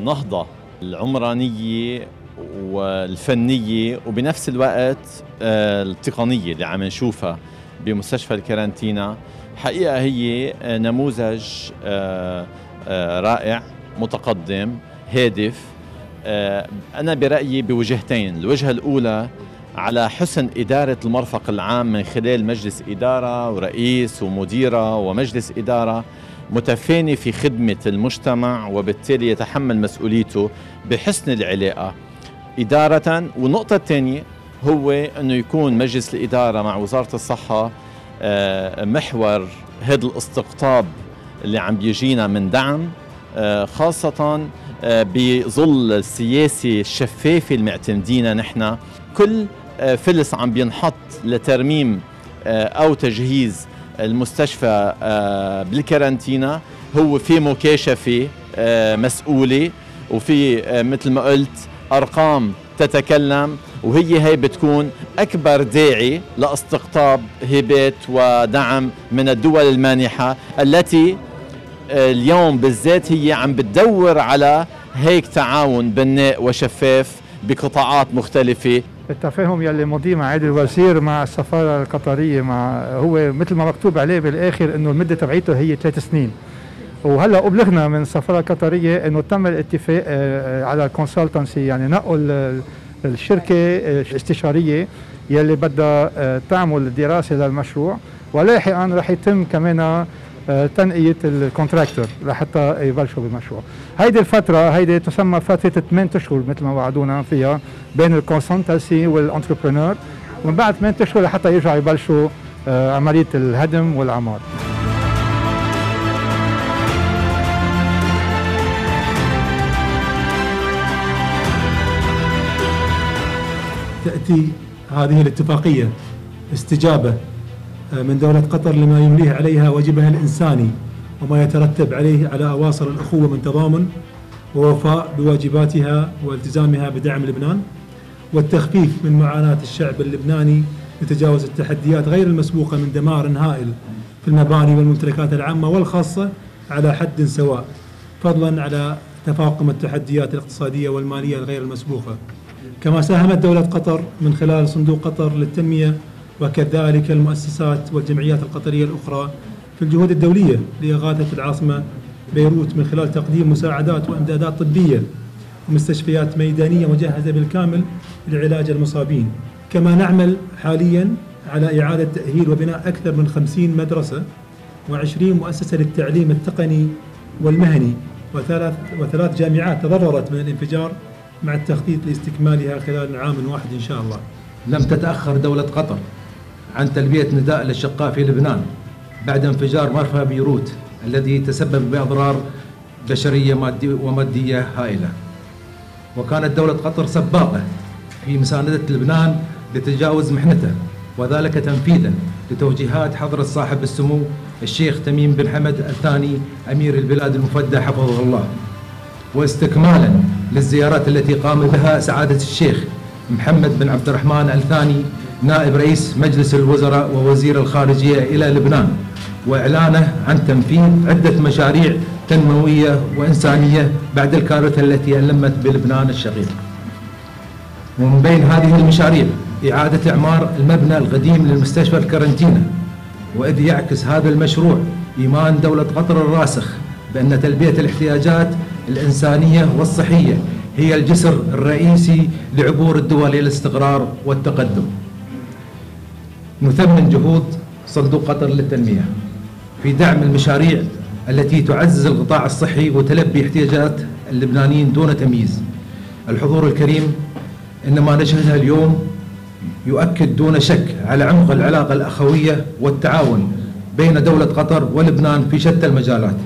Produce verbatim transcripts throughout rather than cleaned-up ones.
النهضة العمرانية والفنية وبنفس الوقت التقنية اللي عم نشوفها بمستشفى الكارانتينا حقيقة هي نموذج رائع متقدم هادف. أنا برأيي بوجهتين، الوجهة الأولى على حسن إدارة المرفق العام من خلال مجلس إدارة ورئيس ومديرة ومجلس إدارة متفاني في خدمة المجتمع وبالتالي يتحمل مسؤوليته بحسن العلاقة إدارة. والنقطة الثانية هو أنه يكون مجلس الإدارة مع وزارة الصحة محور هذا الاستقطاب اللي عم بيجينا من دعم، خاصة بظل السياسة الشفافة المعتمدين نحن. كل فلس عم بينحط لترميم أو تجهيز المستشفى بالكارانتينا هو في مكاشفة مسؤولة وفي مثل ما قلت أرقام تتكلم، وهي هي بتكون أكبر داعي لاستقطاب هبات ودعم من الدول المانحة التي اليوم بالذات هي عم بتدور على هيك تعاون بناء وشفاف بقطاعات مختلفة. التفاهم يلي مضي مع عادل الوزير مع السفارة القطرية مع هو مثل ما مكتوب عليه بالآخر إنه المدة تبعيته هي ثلاث سنين، وهلا أبلغنا من السفارة القطرية إنه تم الاتفاق على الكونسلتنسي، يعني نقوا الشركة الاستشارية يلي بدها تعمل دراسة للمشروع، ولاحقا رح يتم كمان تنقية الكونتراكتور لحتى يبلشوا بالمشروع. هيدي الفترة هيدي تسمى فترة ثمانية أشهر مثل ما وعدونا فيها بين الكونسلتنسي والانتربرنور، ومن بعد ثمانية أشهر لحتى يرجعوا يبلشوا عملية الهدم والعمار. تأتي هذه الاتفاقية استجابة من دولة قطر لما يمليه عليها واجبها الإنساني وما يترتب عليه على أواصر الأخوة من تضامن ووفاء بواجباتها والتزامها بدعم لبنان والتخفيف من معاناة الشعب اللبناني لتجاوز التحديات غير المسبوقة من دمار هائل في المباني والممتلكات العامة والخاصة على حد سواء، فضلا على تفاقم التحديات الاقتصادية والمالية الغير المسبوقة. كما ساهمت دولة قطر من خلال صندوق قطر للتنمية وكذلك المؤسسات والجمعيات القطرية الأخرى في الجهود الدولية لإغاثة العاصمة بيروت من خلال تقديم مساعدات وإمدادات طبية ومستشفيات ميدانية مجهزة بالكامل لعلاج المصابين. كما نعمل حاليا على إعادة تأهيل وبناء أكثر من خمسين مدرسة وعشرين مؤسسة للتعليم التقني والمهني وثلاث, وثلاث جامعات تضررت من الانفجار مع التخطيط لاستكمالها خلال عام واحد إن شاء الله. لم تتأخر دولة قطر عن تلبية نداء الأشقاء في لبنان بعد انفجار مرفأ بيروت الذي تسبب بأضرار بشرية ومادية هائلة، وكانت دولة قطر سباقة في مساندة لبنان لتجاوز محنته، وذلك تنفيذا لتوجيهات حضرة صاحب السمو الشيخ تميم بن حمد الثاني أمير البلاد المفدى حفظه الله، واستكمالا للزيارات التي قام بها سعادة الشيخ محمد بن عبد الرحمن الثاني نائب رئيس مجلس الوزراء ووزير الخارجية إلى لبنان، وإعلانه عن تنفيذ عدة مشاريع تنموية وإنسانية بعد الكارثة التي ألمت بلبنان الشقيق. ومن بين هذه المشاريع إعادة إعمار المبنى القديم للمستشفى الكارانتينا، وإذ يعكس هذا المشروع إيمان دولة قطر الراسخ بأن تلبية الاحتياجات الإنسانية والصحية هي الجسر الرئيسي لعبور الدول إلى الاستقرار والتقدم. نثمن جهود صندوق قطر للتنمية في دعم المشاريع التي تعزز القطاع الصحي وتلبي احتياجات اللبنانيين دون تمييز. الحضور الكريم، إن ما نشهده اليوم يؤكد دون شك على عمق العلاقة الأخوية والتعاون بين دولة قطر ولبنان في شتى المجالات.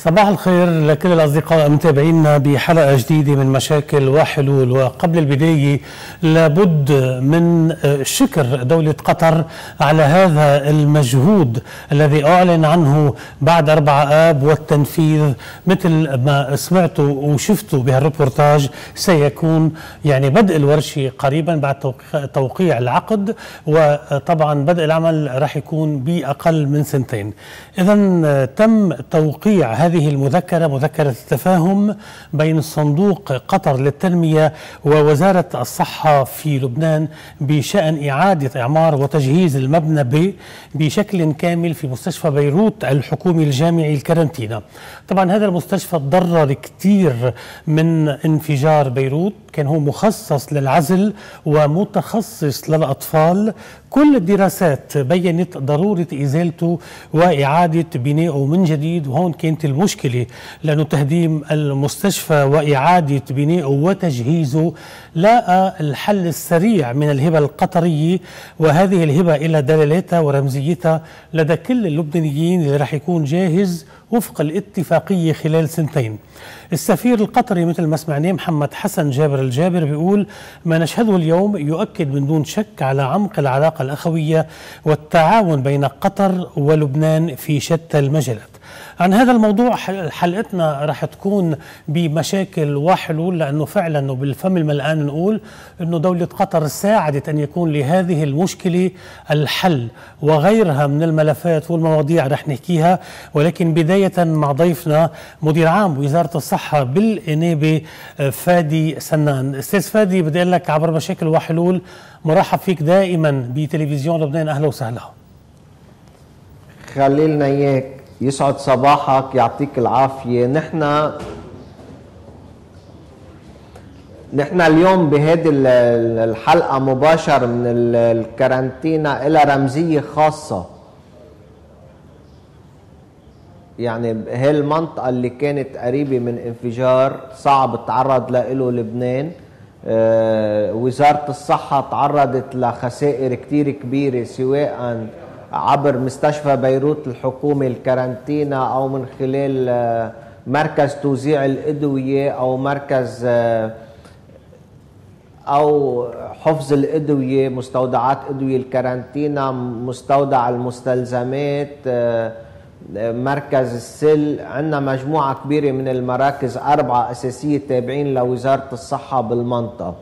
صباح الخير لكل الأصدقاء متابعينا بحلقة جديدة من مشاكل وحلول. وقبل البداية لابد من شكر دولة قطر على هذا المجهود الذي أعلن عنه بعد أربعة آب، والتنفيذ مثل ما سمعتوا وشفتوا بهالريبورتاج سيكون يعني بدء الورشة قريبا بعد توقيع العقد، وطبعا بدء العمل راح يكون بأقل من سنتين. إذن تم توقيع هذه المذكرة، مذكرة التفاهم بين صندوق قطر للتنمية ووزارة الصحة في لبنان بشأن إعادة إعمار وتجهيز المبنى ب بشكل كامل في مستشفى بيروت الحكومي الجامعي الكارنتينا. طبعا هذا المستشفى تضرر كثير من انفجار بيروت، كان هو مخصص للعزل ومتخصص للأطفال. كل الدراسات بيّنت ضرورة إزالته وإعادة بنائه من جديد، وهون كانت المشكلة لأنه تهديم المستشفى وإعادة بنائه وتجهيزه لاقى الحل السريع من الهبة القطرية، وهذه الهبة إلى دلالاتها ورمزيتها لدى كل اللبنانيين اللي رح يكون جاهز وفق الاتفاقية خلال سنتين. السفير القطري مثل ما سمعناه محمد حسن جابر الجابر بيقول ما نشهده اليوم يؤكد من دون شك على عمق العلاقة الأخوية والتعاون بين قطر ولبنان في شتى المجالات. عن هذا الموضوع حلقتنا رح تكون بمشاكل وحلول، لأنه فعلا وبالفم الملآن نقول أنه دولة قطر ساعدت أن يكون لهذه المشكلة الحل، وغيرها من الملفات والمواضيع رح نحكيها. ولكن بداية مع ضيفنا مدير عام وزارة الصحة بالإنابة فادي سنان. أستاذ فادي، بدي أقول لك عبر مشاكل وحلول مرحب فيك دائما بتلفزيون لبنان، أهلا وسهلا. خليلنا إياك، يسعد صباحك، يعطيك العافية. نحن نحن اليوم بهذه الحلقة مباشر من الكارنتينا إلى رمزية خاصة. يعني هي المنطقة اللي كانت قريبة من انفجار صعب تعرض له لبنان. آه وزارة الصحة تعرضت لخسائر كتير كبيرة، سواء عبر مستشفى بيروت الحكومي الكارنتينا أو من خلال آه مركز توزيع الأدوية أو مركز آه أو حفظ الأدوية، مستودعات أدوية الكارنتينا، مستودع المستلزمات، آه مركز السل. عندنا مجموعة كبيرة من المراكز، أربعة أساسية تابعين لوزارة الصحة بالمنطقة.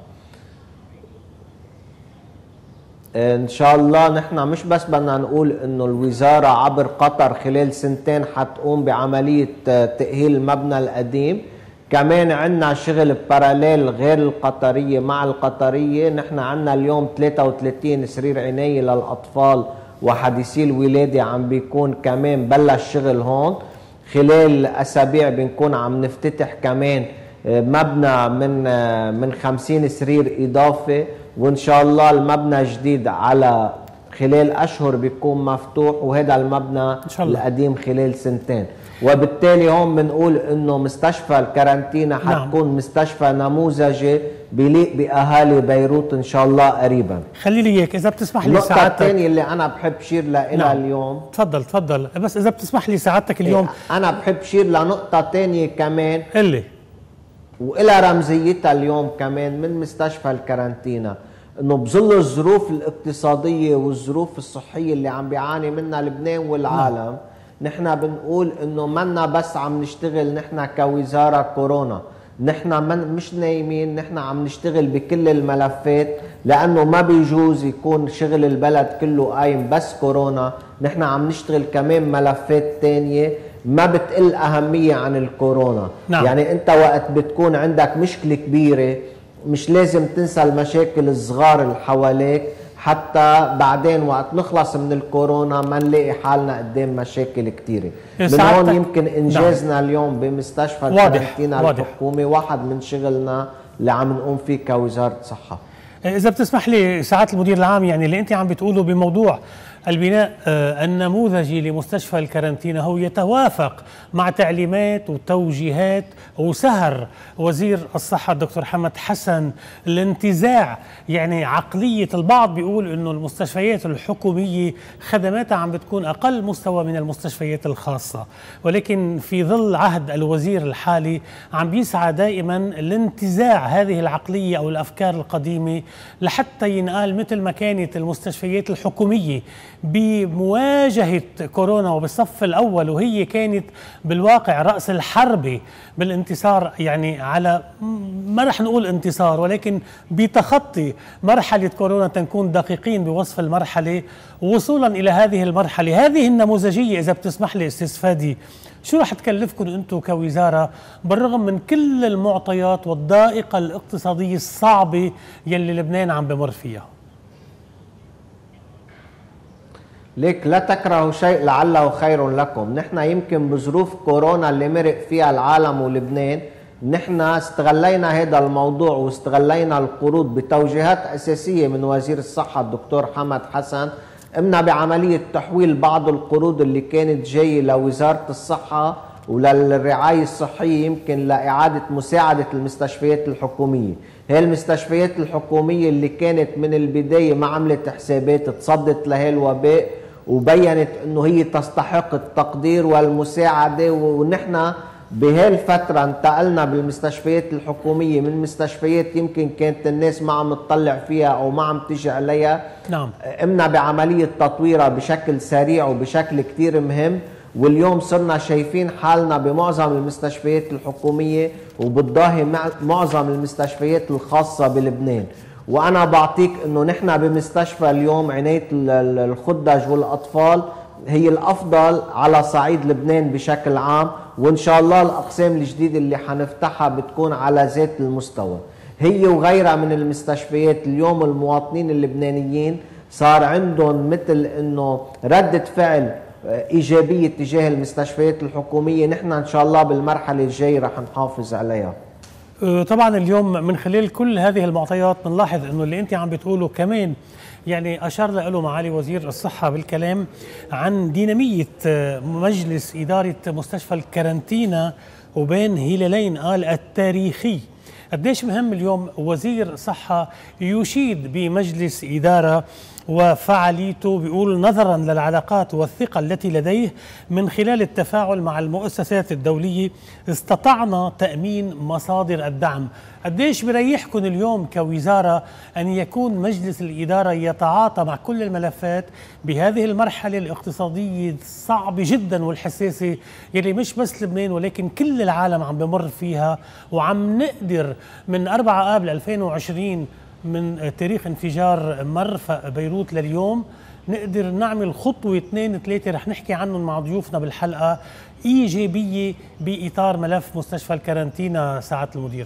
إن شاء الله نحن مش بس بدنا نقول إنه الوزارة عبر قطر خلال سنتين حتقوم بعملية تأهيل المبنى القديم، كمان عندنا شغل باراليل غير القطرية مع القطرية. نحن عندنا اليوم ثلاثة وثلاثين سرير عناية للأطفال وحديثي الولادة عم بيكون كمان بلش شغل هون. خلال أسابيع بنكون عم نفتتح كمان مبنى من من خمسين سرير إضافة، وإن شاء الله المبنى جديد على خلال أشهر بيكون مفتوح، وهذا المبنى القديم خلال سنتين. وبالتالي هون بنقول انه مستشفى الكارنتينا حتكون نعم. مستشفى نموذجي بيليق باهالي بيروت ان شاء الله قريبا. خلي لي اياك اذا بتسمح لي سعادتك. النقطة الثانية اللي انا بحب شير لها نعم. اليوم، تفضل تفضل، بس اذا بتسمح لي سعادتك اليوم إيه انا بحب شير لنقطة ثانية كمان اللي وإلى رمزيتها اليوم كمان من مستشفى الكارنتينا، انه بظل الظروف الاقتصادية والظروف الصحية اللي عم بيعاني منها لبنان والعالم نعم. نحن بنقول انه منا بس عم نشتغل نحن كوزارة كورونا، نحن من مش نايمين، نحن عم نشتغل بكل الملفات، لانه ما بيجوز يكون شغل البلد كله قايم بس كورونا. نحن عم نشتغل كمان ملفات تانية ما بتقل اهمية عن الكورونا نعم. يعني انت وقت بتكون عندك مشكلة كبيرة مش لازم تنسى المشاكل الصغار اللي حواليك، حتى بعدين وقت نخلص من الكورونا ما نلاقي حالنا قدام مشاكل كتيرة. من هون يمكن انجازنا نعم. اليوم بمستشفى الكارنتينا الحكومي واحد من شغلنا اللي عم نقوم فيه كوزارة صحة. إذا بتسمح لي سعادة المدير العام، يعني اللي أنت عم بتقوله بموضوع البناء النموذجي لمستشفى الكارانتينا هو يتوافق مع تعليمات وتوجيهات وسهر وزير الصحة الدكتور حمد حسن لانتزاع يعني عقلية البعض بيقول إنه المستشفيات الحكومية خدماتها عم بتكون أقل مستوى من المستشفيات الخاصة، ولكن في ظل عهد الوزير الحالي عم بيسعى دائما لانتزاع هذه العقلية أو الأفكار القديمة لحتى ينقال مثل ما كانت المستشفيات الحكومية بمواجهة كورونا وبالصف الأول وهي كانت بالواقع رأس الحرب بالانتصار، يعني على ما رح نقول انتصار ولكن بتخطي مرحلة كورونا، تنكون دقيقين بوصف المرحلة وصولا إلى هذه المرحلة. هذه النموذجية إذا بتسمح لي أستاذ فادي، شو رح تكلفكم أنتم كوزارة بالرغم من كل المعطيات والضائقة الاقتصادية الصعبة يلي لبنان عم بمر فيها؟ ليك لا تكرهوا شيء لعله خير لكم. نحن يمكن بظروف كورونا اللي مرق فيها العالم ولبنان نحن استغلينا هذا الموضوع واستغلينا القروض بتوجيهات أساسية من وزير الصحة الدكتور حمد حسن. قمنا بعملية تحويل بعض القروض اللي كانت جاية لوزارة الصحة وللرعاية الصحية يمكن لإعادة مساعدة المستشفيات الحكومية. هي المستشفيات الحكومية اللي كانت من البداية ما عملت حسابات تصدت لهي الوباء وبينت انه هي تستحق التقدير والمساعدة، ونحن بهالفترة انتقلنا بالمستشفيات الحكومية من مستشفيات يمكن كانت الناس ما عم تطلع فيها او ما عم تيجي عليها. نعم. قمنا بعملية تطويرها بشكل سريع وبشكل كتير مهم، واليوم صرنا شايفين حالنا بمعظم المستشفيات الحكومية وبالضاهي معظم المستشفيات الخاصة بلبنان. وانا بعطيك انه نحن بمستشفى اليوم عناية الخدج والاطفال هي الافضل على صعيد لبنان بشكل عام، وان شاء الله الاقسام الجديدة اللي حنفتحها بتكون على ذات المستوى. هي وغيرها من المستشفيات اليوم المواطنين اللبنانيين صار عندهم مثل انه ردة فعل ايجابية تجاه المستشفيات الحكومية. نحن ان شاء الله بالمرحلة الجاية رح نحافظ عليها. طبعا اليوم من خلال كل هذه المعطيات بنلاحظ انه اللي انت عم بتقوله كمان يعني اشار له معالي وزير الصحة بالكلام عن دينامية مجلس إدارة مستشفى الكارانتينا وبين هلالين قال التاريخي. قديش مهم اليوم وزير صحة يشيد بمجلس إدارة وفعاليته، بيقول نظرا للعلاقات والثقة التي لديه من خلال التفاعل مع المؤسسات الدولية استطعنا تأمين مصادر الدعم. قديش بريحكم اليوم كوزارة أن يكون مجلس الإدارة يتعاطى مع كل الملفات بهذه المرحلة الاقتصادية الصعبة جدا والحساسة يلي مش بس لبنان ولكن كل العالم عم بمر فيها، وعم نقدر من أربعة آب ألفين وعشرين من تاريخ انفجار مرفأ بيروت لليوم نقدر نعمل خطوة اثنين ثلاثة رح نحكي عنهم مع ضيوفنا بالحلقة إيجابية بإطار ملف مستشفى الكارانتينا سعادة المدير؟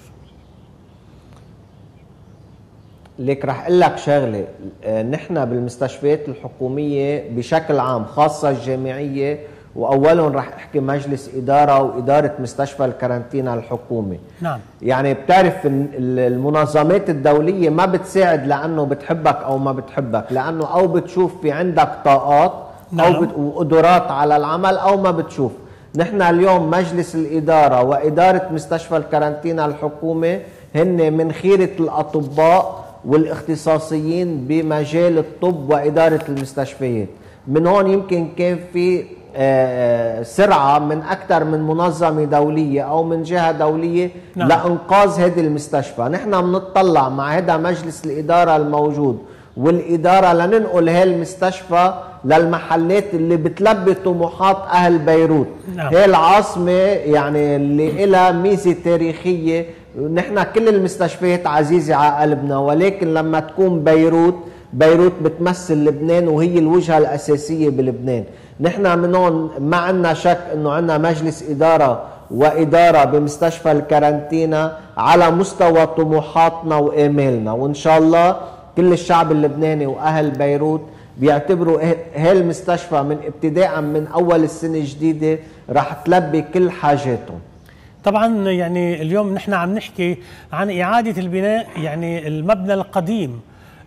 ليك رح اقول لك شغله، نحن بالمستشفيات الحكوميه بشكل عام خاصه الجامعيه، واولهم رح احكي مجلس اداره واداره مستشفى الكارانتينا الحكومي. نعم. يعني بتعرف المنظمات الدوليه ما بتساعد لانه بتحبك او ما بتحبك، لانه او بتشوف في عندك طاقات نعم. او بت... وقدرات على العمل او ما بتشوف. نحن اليوم مجلس الاداره واداره مستشفى الكارانتينا الحكومي هن من خيره الاطباء والاختصاصيين بمجال الطب وإدارة المستشفيات. من هون يمكن كان في سرعة من أكثر من منظمة دولية أو من جهة دولية نعم. لإنقاذ هذه المستشفى. نحن بنطلع مع هذا مجلس الإدارة الموجود والإدارة لننقل هاي المستشفى للمحلات اللي بتلبي طموحات أهل بيروت. نعم. هي العاصمة يعني اللي لها ميزة تاريخية. نحن كل المستشفيات عزيزة على قلبنا، ولكن لما تكون بيروت بيروت بتمثل لبنان وهي الوجهة الأساسية بلبنان. نحن من هون ما عندنا شك انه عندنا مجلس إدارة وإدارة بمستشفى الكارانتينا على مستوى طموحاتنا وآمالنا، وإن شاء الله كل الشعب اللبناني وأهل بيروت بيعتبروا هاي المستشفى من ابتداء من أول السنة الجديدة رح تلبي كل حاجاتهم. طبعا يعني اليوم نحن عم نحكي عن إعادة البناء، يعني المبنى القديم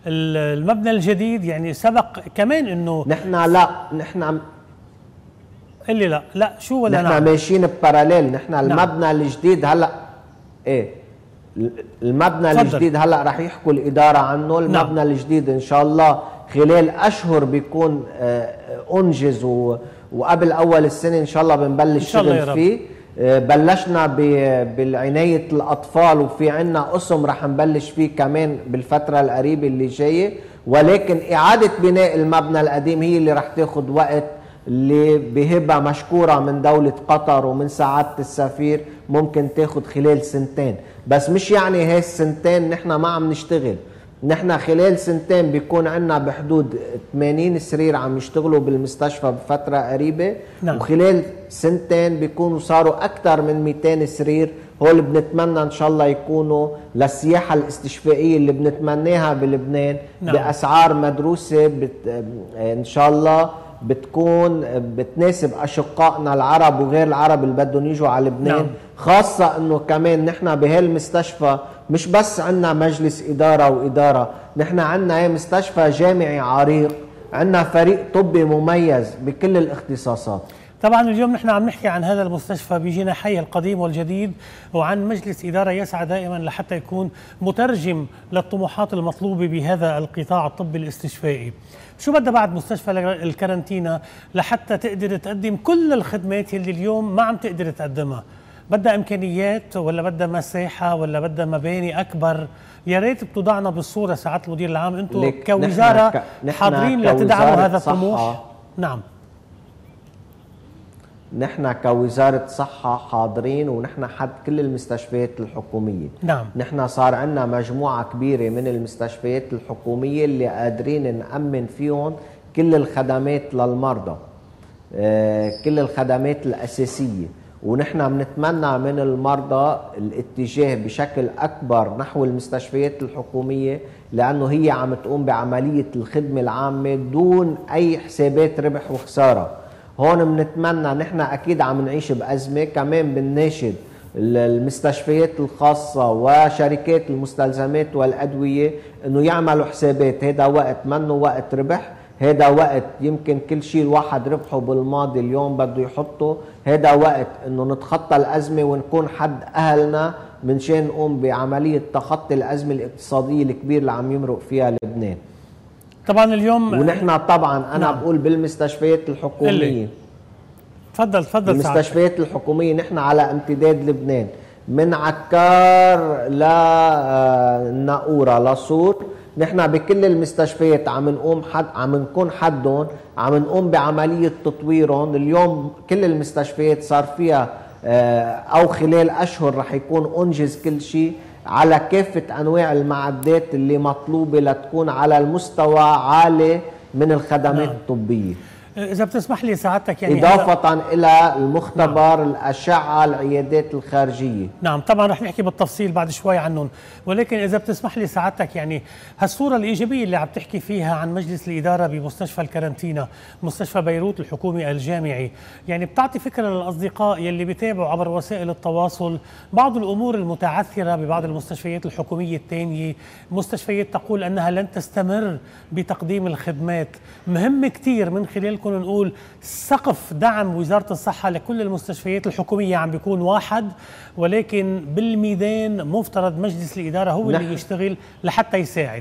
المبنى الجديد يعني سبق كمان انه نحن لا نحن عم اللي لا لا شو ولا نحن نعم؟ ماشيين بباراليل. نحن نعم. المبنى الجديد هلا ايه المبنى فضل. الجديد هلا رح يحكوا الاداره عنه. المبنى نعم. الجديد ان شاء الله خلال اشهر بيكون انجز و... وقبل اول السنه ان شاء الله بنبلش شغل فيه. بلشنا بالعنايه الاطفال وفي عنا قسم رح نبلش فيه كمان بالفتره القريبه اللي جايه، ولكن اعاده بناء المبنى القديم هي اللي رح تاخذ وقت، اللي بهبه مشكوره من دوله قطر ومن سعاده السفير ممكن تاخذ خلال سنتين. بس مش يعني هاي السنتين نحن ما عم نشتغل، نحن خلال سنتين بيكون عندنا بحدود ثمانين سرير عم يشتغلوا بالمستشفى بفترة قريبة. نعم. وخلال سنتين بيكونوا صاروا أكثر من مئتين سرير. هول بنتمنى إن شاء الله يكونوا للسياحة الاستشفائية اللي بنتمناها بلبنان. نعم. بأسعار مدروسة بت... إن شاء الله بتكون بتناسب أشقائنا العرب وغير العرب اللي بدهم يجوا على لبنان. نعم. خاصة إنه كمان نحن بهالمستشفى مش بس عندنا مجلس إدارة وإدارة، نحن عندنا مستشفى جامعي عريق، عندنا فريق طبي مميز بكل الاختصاصات. طبعا اليوم نحن عم نحكي عن هذا المستشفى بجناحيه القديم والجديد، وعن مجلس إدارة يسعى دائما لحتى يكون مترجم للطموحات المطلوبة بهذا القطاع الطبي الاستشفائي. شو بدها بعد مستشفى الكارنتينا لحتى تقدر تقدم كل الخدمات اللي اليوم ما عم تقدر تقدمها؟ بدها امكانيات ولا بدها مساحه ولا بدها مباني اكبر؟ يا ريت بتوضعنا بالصوره سعاده المدير العام، انتم كوزاره ك... حاضرين لتدعموا هذا الطموح؟ نعم. نحن كوزاره صحه حاضرين، ونحن حد كل المستشفيات الحكوميه. نعم. نحن صار عندنا مجموعه كبيره من المستشفيات الحكوميه اللي قادرين نامن فيهم كل الخدمات للمرضى، آه كل الخدمات الاساسيه. ونحن بنتمنى من المرضى الاتجاه بشكل أكبر نحو المستشفيات الحكومية، لأنه هي عم تقوم بعملية الخدمة العامة دون أي حسابات ربح وخسارة. هون بنتمنى، نحن أكيد عم نعيش بأزمة، كمان بنناشد المستشفيات الخاصة وشركات المستلزمات والأدوية أنه يعملوا حسابات. هذا وقت منه وقت ربح، هذا وقت يمكن كل شيء الواحد ربحه بالماضي اليوم بده يحطه. هذا وقت انه نتخطى الازمه ونكون حد اهلنا من شان نقوم بعمليه تخطي الازمه الاقتصاديه الكبيره اللي عم يمرق فيها لبنان. طبعا اليوم ونحن طبعا انا نعم. بقول بالمستشفيات الحكوميه. تفضل تفضل. بالمستشفيات الحكوميه نحن على امتداد لبنان من عكار للناقوره لصور. نحن بكل المستشفيات عم نقوم حد عم نكون حدهم، عم نقوم بعمليه تطويرهم. اليوم كل المستشفيات صار فيها او خلال اشهر رح يكون انجز كل شيء على كافه انواع المعدات اللي مطلوبه لتكون على المستوى عالي من الخدمات. نعم. الطبيه. إذا بتسمح لي سعادتك، يعني إضافة إلى المختبر. نعم. الأشعة، العيادات الخارجية. نعم طبعا رح نحكي بالتفصيل بعد شوي عنهم، ولكن إذا بتسمح لي سعادتك، يعني هالصورة الإيجابية اللي عم تحكي فيها عن مجلس الإدارة بمستشفى الكارنتينا، مستشفى بيروت الحكومي الجامعي، يعني بتعطي فكرة للأصدقاء يلي بيتابعوا عبر وسائل التواصل بعض الأمور المتعثرة ببعض المستشفيات الحكومية الثانية. مستشفيات تقول أنها لن تستمر بتقديم الخدمات. مهم كتير من خلالكم نقول سقف دعم وزارة الصحة لكل المستشفيات الحكومية عم بيكون واحد، ولكن بالميدان مفترض مجلس الإدارة هو اللي يشتغل لحتى يساعد.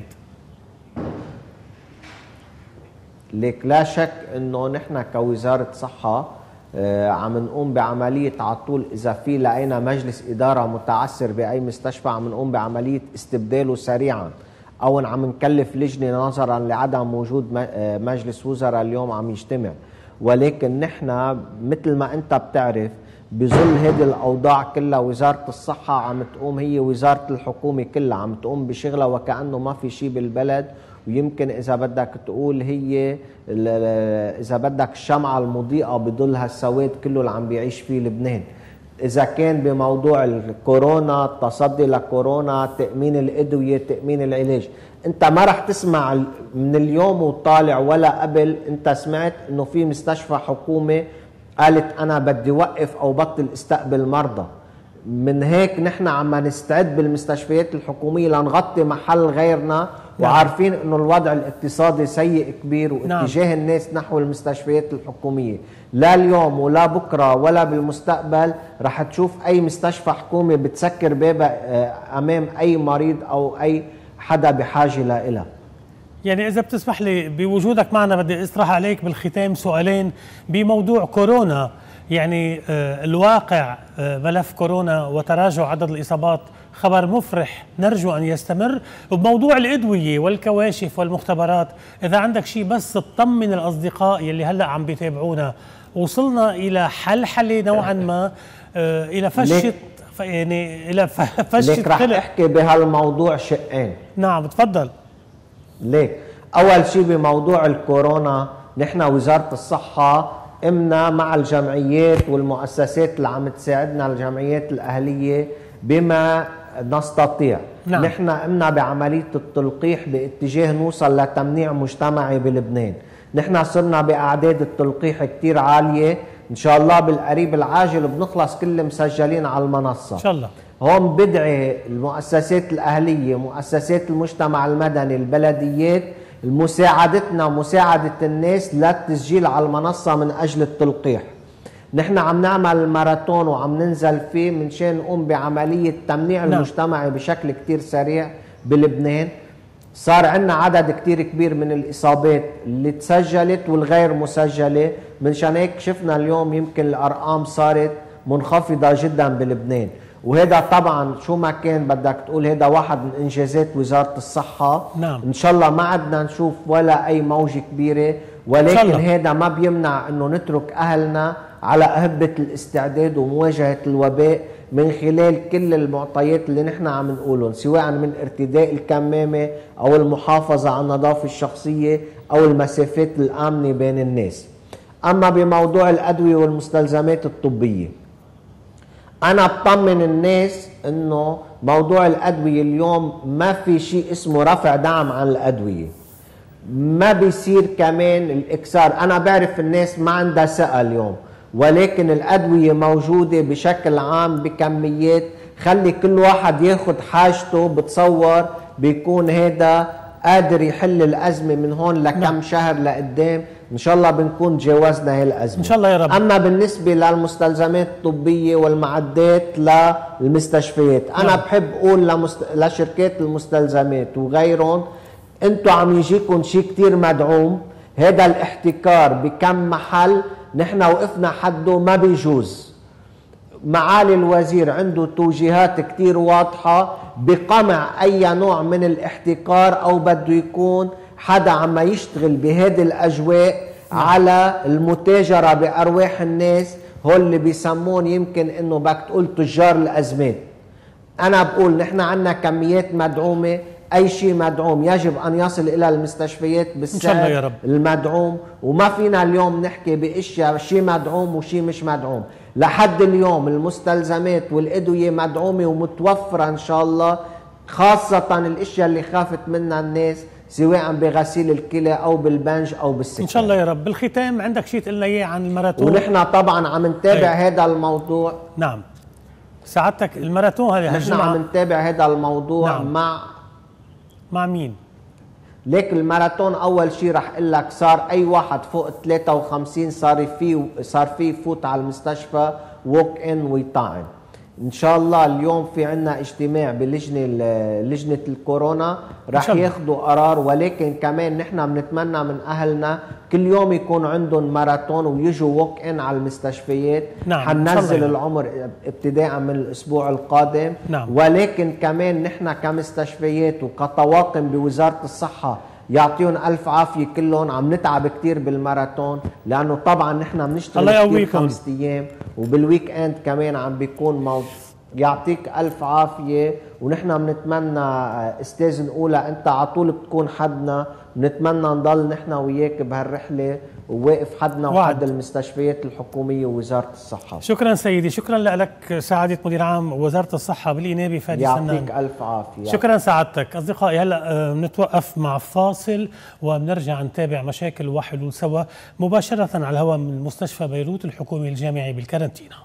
ليك لا شك انه نحن كوزارة صحة آه عم نقوم بعملية على طول. اذا في لقينا مجلس إدارة متعثر بأي مستشفى عم نقوم بعملية استبداله سريعا، او عم نكلف لجنه نظرا لعدم وجود مجلس وزراء اليوم عم يجتمع. ولكن نحن مثل ما انت بتعرف بظل هذه الاوضاع كلها وزاره الصحه عم تقوم، هي وزاره الحكومه كلها عم تقوم بشغلها وكانه ما في شيء بالبلد. ويمكن اذا بدك تقول هي اذا بدك الشمعه المضيئه بظل هالسواد كله اللي عم بيعيش فيه لبنان. إذا كان بموضوع الكورونا، التصدي لكورونا، تأمين الأدوية، تأمين العلاج، أنت ما رح تسمع من اليوم وطالع ولا قبل أنت سمعت إنه في مستشفى حكومة قالت أنا بدي وقف أو بطل استقبل مرضى. من هيك نحن عم نستعد بالمستشفيات الحكومية لنغطي محل غيرنا وعارفين انه الوضع الاقتصادي سيء كبير واتجاه نعم. الناس نحو المستشفيات الحكوميه، لا اليوم ولا بكره ولا بالمستقبل رح تشوف اي مستشفى حكومي بتسكر بابها امام اي مريض او اي حدا بحاجه لها. يعني إذا بتسمح لي بوجودك معنا بدي أطرح عليك بالختام سؤالين بموضوع كورونا. يعني الواقع ملف كورونا وتراجع عدد الإصابات خبر مفرح نرجو أن يستمر، وبموضوع الأدوية والكواشف والمختبرات إذا عندك شيء بس تطمن الأصدقاء يلي هلأ عم بيتابعونا وصلنا إلى حلحلة نوعا ما إلى فشة يعني إلى فشة ليك رح احكي بهالموضوع شقين. نعم تفضل. ليك أول شيء بموضوع الكورونا نحن وزارة الصحة قمنا مع الجمعيات والمؤسسات اللي عم تساعدنا الجمعيات الأهلية بما نستطيع. نعم. نحن قمنا بعملية التلقيح باتجاه نوصل لتمنيع مجتمعي بلبنان. نحن صرنا بأعداد التلقيح كتير عالية، إن شاء الله بالقريب العاجل بنخلص كل مسجلين على المنصة إن شاء الله. هون بدعي المؤسسات الأهلية، مؤسسات المجتمع المدني، البلديات، مساعدتنا مساعدة الناس للتسجيل على المنصة من أجل التلقيح. نحن عم نعمل ماراثون وعم ننزل فيه من شان نقوم بعملية تمنيع نعم. المجتمعي بشكل كتير سريع بلبنان. صار عندنا عدد كتير كبير من الإصابات اللي تسجلت والغير مسجلة، من شان هيك شفنا اليوم يمكن الأرقام صارت منخفضة جدا بلبنان، وهذا طبعا شو ما كان بدك تقول هذا واحد من انجازات وزاره الصحه. نعم. ان شاء الله ما عدنا نشوف ولا اي موجه كبيره، ولكن هذا ما بيمنع انه نترك اهلنا على اهبه الاستعداد ومواجهه الوباء من خلال كل المعطيات اللي نحن عم نقولهم، سواء من ارتداء الكمامه او المحافظه على النظافه الشخصيه او المسافات الامنه بين الناس. اما بموضوع الادويه والمستلزمات الطبيه، أنا بطمن الناس إنه موضوع الأدوية اليوم ما في شيء اسمه رفع دعم عن الأدوية، ما بيصير كمان الإكسار. أنا بعرف الناس ما عندها ثقة اليوم، ولكن الأدوية موجودة بشكل عام بكميات، خلي كل واحد ياخد حاجته، بتصور بيكون هذا قادر يحل الأزمة من هون لكم نعم. شهر لقدام إن شاء الله بنكون تجاوزنا هي الأزمة إن شاء الله يا رب. أما بالنسبة للمستلزمات الطبية والمعدات للمستشفيات، أنا نعم. بحب أقول لمست... لشركات المستلزمات وغيرهم، أنتوا عم يجيكم شيء كتير مدعوم، هذا الاحتكار بكم محل نحن وقفنا حده ما بيجوز. معالي الوزير عنده توجيهات كتير واضحة بقمع أي نوع من الاحتكار، أو بده يكون حدا عم يشتغل بهذه الأجواء على المتاجرة بأرواح الناس، هول اللي بيسمون يمكن إنه بدك تقول تجار الأزمات. أنا بقول نحن عنا كميات مدعومة، أي شيء مدعوم يجب أن يصل إلى المستشفيات بالسعر المدعوم، وما فينا اليوم نحكي بأشياء شيء مدعوم وشيء مش مدعوم. لحد اليوم المستلزمات والأدوية مدعومة ومتوفرة إن شاء الله، خاصة الأشياء اللي خافت منها الناس سواء بغسيل الكلى أو بالبنج أو بالسكر. إن شاء الله يا رب. بالختام عندك شيء تقلنا إياه عن الماراثون؟ ونحن طبعا عم نتابع هذا الموضوع. نعم سعادتك الماراثون هذا نحن عم نتابع هذا الموضوع. نعم. مع مع مين؟ ليك الماراثون اول شيء رح اقول لك صار اي واحد فوق ثلاثة وخمسين صار فيه صار فيه يفوت على المستشفى ووك ان ويطعن. ان شاء الله اليوم في عنا اجتماع بلجنه لجنه الكورونا رح ياخذوا قرار، ولكن كمان نحن بنتمنى من اهلنا كل يوم يكون عندهم ماراثون ويجوا ووك ان على المستشفيات. نعم. حننزل العمر ابتداء من الاسبوع القادم. نعم. ولكن كمان نحن كمستشفيات وكطواقم بوزاره الصحه يعطيهم الف عافيه، كلهم عم نتعب كثير بالماراثون، لانه طبعا نحن بنشتغل كثير خمس ايام وبالويك اند كمان عم بيكون موضوع. يعطيك الف عافيه، ونحن بنتمنى استاذ نقولة انت على طول بتكون حدنا، بنتمنى نضل نحن وياك بهالرحله وواقف حدنا وحد المستشفيات الحكوميه ووزاره الصحه. شكرا سيدي، شكرا لك سعاده مدير عام وزاره الصحه بالإنابة فادي سنان. يعطيك الف عافيه. شكرا سعادتك. اصدقائي هلا بنتوقف مع فاصل وبنرجع نتابع مشاكل وحلول سوا مباشره على الهواء من مستشفى بيروت الحكومي الجامعي بالكارنتينا.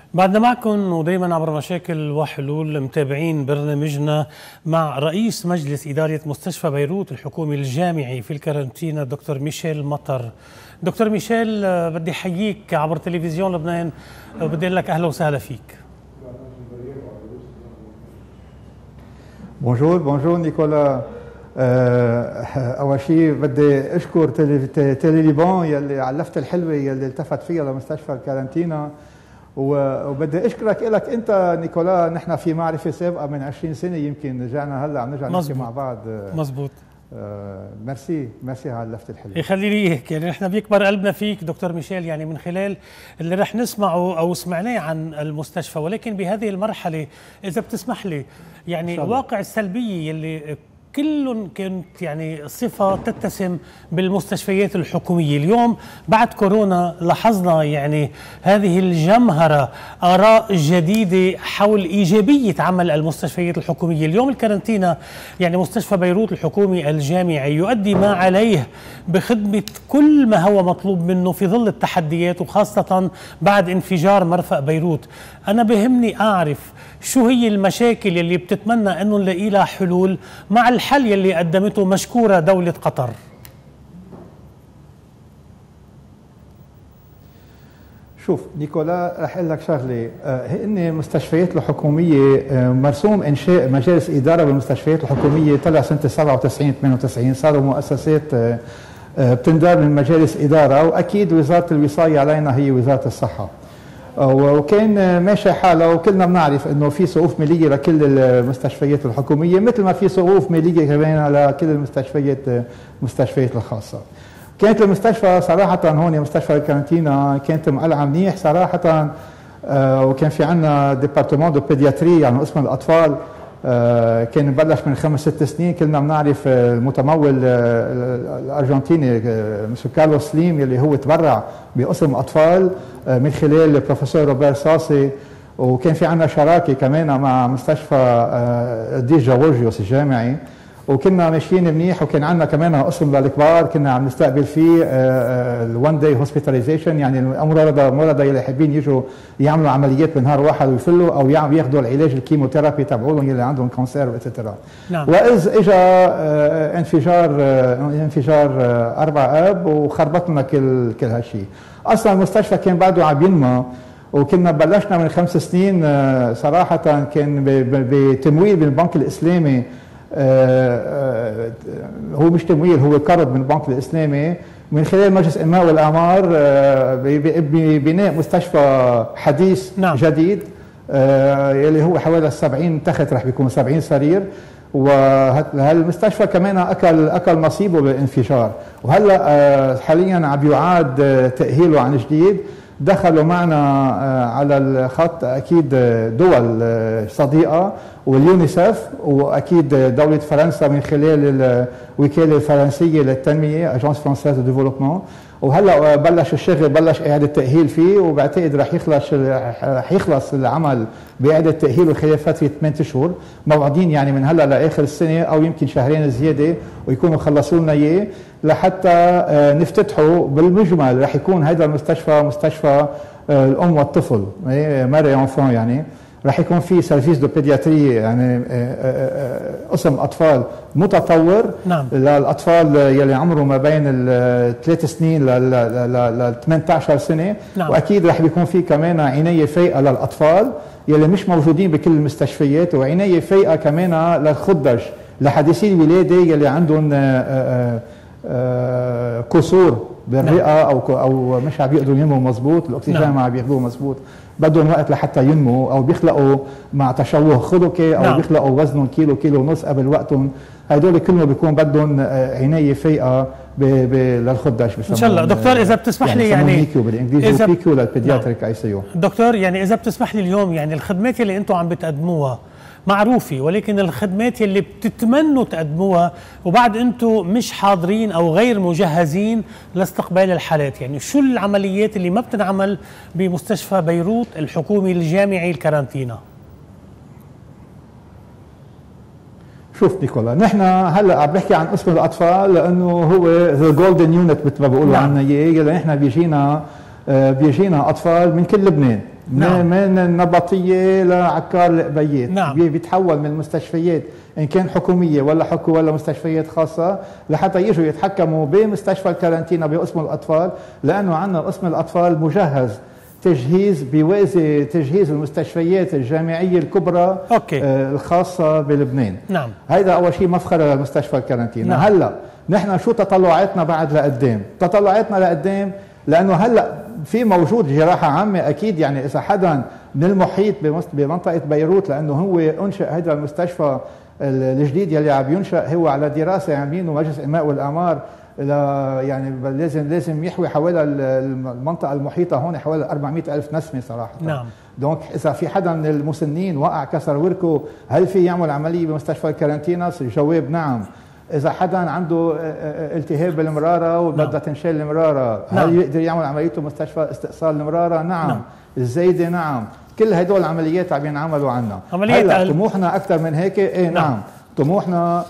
بعدنا معكم ودايما عبر مشاكل وحلول متابعين برنامجنا مع رئيس مجلس إدارة مستشفى بيروت الحكومي الجامعي في الكارنتينا دكتور ميشيل مطر. دكتور ميشيل بدي أحييك عبر تلفزيون لبنان وبدي أقول لك أهلا وسهلا فيك. بونجور بونجور نيكولا. أول شيء بدي أشكر تيلي, تيلي ليبان يلي علفت الحلوة يلي التفت فيها لمستشفى الكارنتينا، وبدي اشكرك لك انت نيكولا. نحن في معرفه سابقه من عشرين سنه يمكن، رجعنا هلا عم نرجع نحكي مع بعض. مزبوط. آه ميرسي ميرسي على اللفته الحلوه. يخلي لي اياك، يعني نحن بيكبر قلبنا فيك دكتور ميشيل، يعني من خلال اللي رح نسمعه او سمعناه عن المستشفى، ولكن بهذه المرحله اذا بتسمح لي يعني واقع السلبيه يلي كل كانت يعني صفة تتسم بالمستشفيات الحكومية. اليوم بعد كورونا لاحظنا يعني هذه الجمهرة، آراء جديدة حول إيجابية عمل المستشفيات الحكومية. اليوم الكارنتينا يعني مستشفى بيروت الحكومي الجامعي يؤدي ما عليه بخدمة كل ما هو مطلوب منه في ظل التحديات، وخاصة بعد انفجار مرفأ بيروت. أنا بهمني أعرف شو هي المشاكل اللي بتتمنى أنه نلاقي لها حلول مع الحل يلي قدمته مشكورة دولة قطر. شوف نيكولا، رح اقول لك شغله. هن المستشفيات الحكوميه مرسوم انشاء مجالس اداره بالمستشفيات الحكوميه طلع سنه سبعة وتسعين ثمانية وتسعين، صاروا مؤسسات بتندار من مجالس اداره، واكيد وزاره الوصايه علينا هي وزاره الصحه، وكان ماشي حاله. وكلنا بنعرف انه في سقوف ماليه لكل المستشفيات الحكوميه، مثل ما في سقوف ماليه كمان لكل المستشفيات المستشفيات الخاصه. كانت المستشفى صراحه هون مستشفى الكارنتينا كانت مقلعه منيح صراحه، وكان في عندنا ديبارتمون دو بيدياتري يعني قسم الاطفال. آه كان بلش من خمس ست سنين. كلنا بنعرف المتمول آه الارجنتيني آه مسيو كارلوس سليم اللي هو تبرع بقسم اطفال آه من خلال البروفيسور روبير ساسي. وكان في عندنا شراكه كمان مع مستشفى آه دي جورجيوس الجامعي، وكنا ماشيين منيح. وكان عندنا كمان قسم للكبار كنا عم نستقبل فيه الوان داي هوسبيتاليزيشن، يعني المرضى المرضى اللي حابين يجوا يعملوا عمليات بنهار واحد ويفلوا، او ياخذوا العلاج الكيموثيرابي تبعولهم اللي عندهم كانسر واتسترا. نعم. واذ اجى انفجار انفجار أربعة آب وخربط لنا كل كل هالشيء. اصلا المستشفى كان بعده عم ينمى، وكنا بلشنا من خمس سنين صراحه كان بتمويل من البنك الاسلامي. آه آه هو مش تمويل، هو قرض من البنك الاسلامي من خلال مجلس الانماء والاعمار آه ببناء مستشفى حديث. نعم. جديد آه يلي هو حوالي سبعين تخت، رح بيكون سبعين سرير. وهالمستشفى كمان اكل اكل نصيبه بالانفجار، وهلا آه حاليا عم يعاد تاهيله عن جديد. دخلوا معنا على الخط اكيد دول صديقه واليونيسف، واكيد دوله فرنسا من خلال الوكاله الفرنسيه للتنميه اجانس فرانسيز دو ديفلوبمون. وهلا بلش الشغل، بلش اعاده تاهيل فيه، وبعتقد رح يخلص رح يخلص العمل باعاده تاهيله خلال فتره ثمانية اشهر موعدين، يعني من هلا لاخر السنه او يمكن شهرين زياده، ويكونوا خلصوا لنا اياه لحتى نفتتحه. بالمجمل رح يكون هذا المستشفى مستشفى الام والطفل ماري انفون، يعني رح يكون في سيرفيس دو بيدياتري، يعني قسم اطفال متطور. نعم. للاطفال يلي عمرهم ما بين الثلاث سنين ل ثمانية عشر سنه. نعم. واكيد رح بيكون في كمان عنايه فائقه للاطفال يلي مش موجودين بكل المستشفيات، وعنايه فائقه كمان للخدج لحديثي الولاده يلي عندهم كسور بالرئه او او مش عم يقدروا ينموا مزبوط، الاكسجين نعم. ما عم ياخذوه مزبوط، بدهم وقت لحتى ينموا، او بيخلقوا مع تشوه خلقي، او نعم. بيخلقوا وزنهم كيلو كيلو ونص قبل وقتهم. هدول كلهم بيكون بدهم عنايه فائقه للخدج. ان شاء الله دكتور اذا بتسمح لي يعني بيكيو بالانجليزي وبيكيو للبيدياتريك اي سي يو. دكتور يعني اذا بتسمح لي اليوم يعني الخدمات اللي انتم عم بتقدموها معروفة، ولكن الخدمات اللي بتتمنوا تقدموها وبعد انتم مش حاضرين او غير مجهزين لاستقبال الحالات، يعني شو العمليات اللي ما بتنعمل بمستشفى بيروت الحكومي الجامعي الكارنتينا؟ شوف نيكولا، نحن هلا عم بحكي عن قسم الاطفال لانه هو ذا جولدن يونت مثل ما بيقولوا نعم. عنا اياه، اللي نحن بيجينا بيجينا اطفال من كل لبنان. نعم. من النبطيه لعكار القبيات. نعم. بيتحول من المستشفيات ان كان حكوميه ولا حكو ولا مستشفيات خاصه لحتى يجوا يتحكموا بمستشفى الكارانتينا بقسم الاطفال، لانه عندنا قسم الاطفال مجهز تجهيز بيوازي تجهيز المستشفيات الجامعيه الكبرى أوكي. آه الخاصه بلبنان. نعم. هيدا اول شيء مفخره للمستشفى الكارانتينا. نعم. هلا نحن شو تطلعاتنا بعد لقدام؟ تطلعاتنا لقدام لانه هلا في موجود جراحه عامه اكيد، يعني اذا حدا من المحيط بمنطقه بيروت، لانه هو انشئ هذا المستشفى الجديد يلي عم ينشأ هو على دراسه عاملينه مجلس الإنماء والاعمار، لا يعني لازم لازم يحوي حوالي المنطقه المحيطه هون حوالي أربعمئة ألف نسمه صراحه. نعم. دونك اذا في حدا من المسنين وقع كسر وركه، هل في يعمل عمليه بمستشفى الكارانتيناس؟ الجواب نعم. اذا حدا عنده التهاب بالمراره وبدها نعم. تنشال المراره، نعم. هل يقدر يعمل عمليته مستشفى استئصال المراره؟ نعم. نعم. الزايده نعم. كل هدول العمليات عم ينعملوا عنا. هلا طموحنا اكثر من هيك؟ ايه نعم, نعم. طموحنا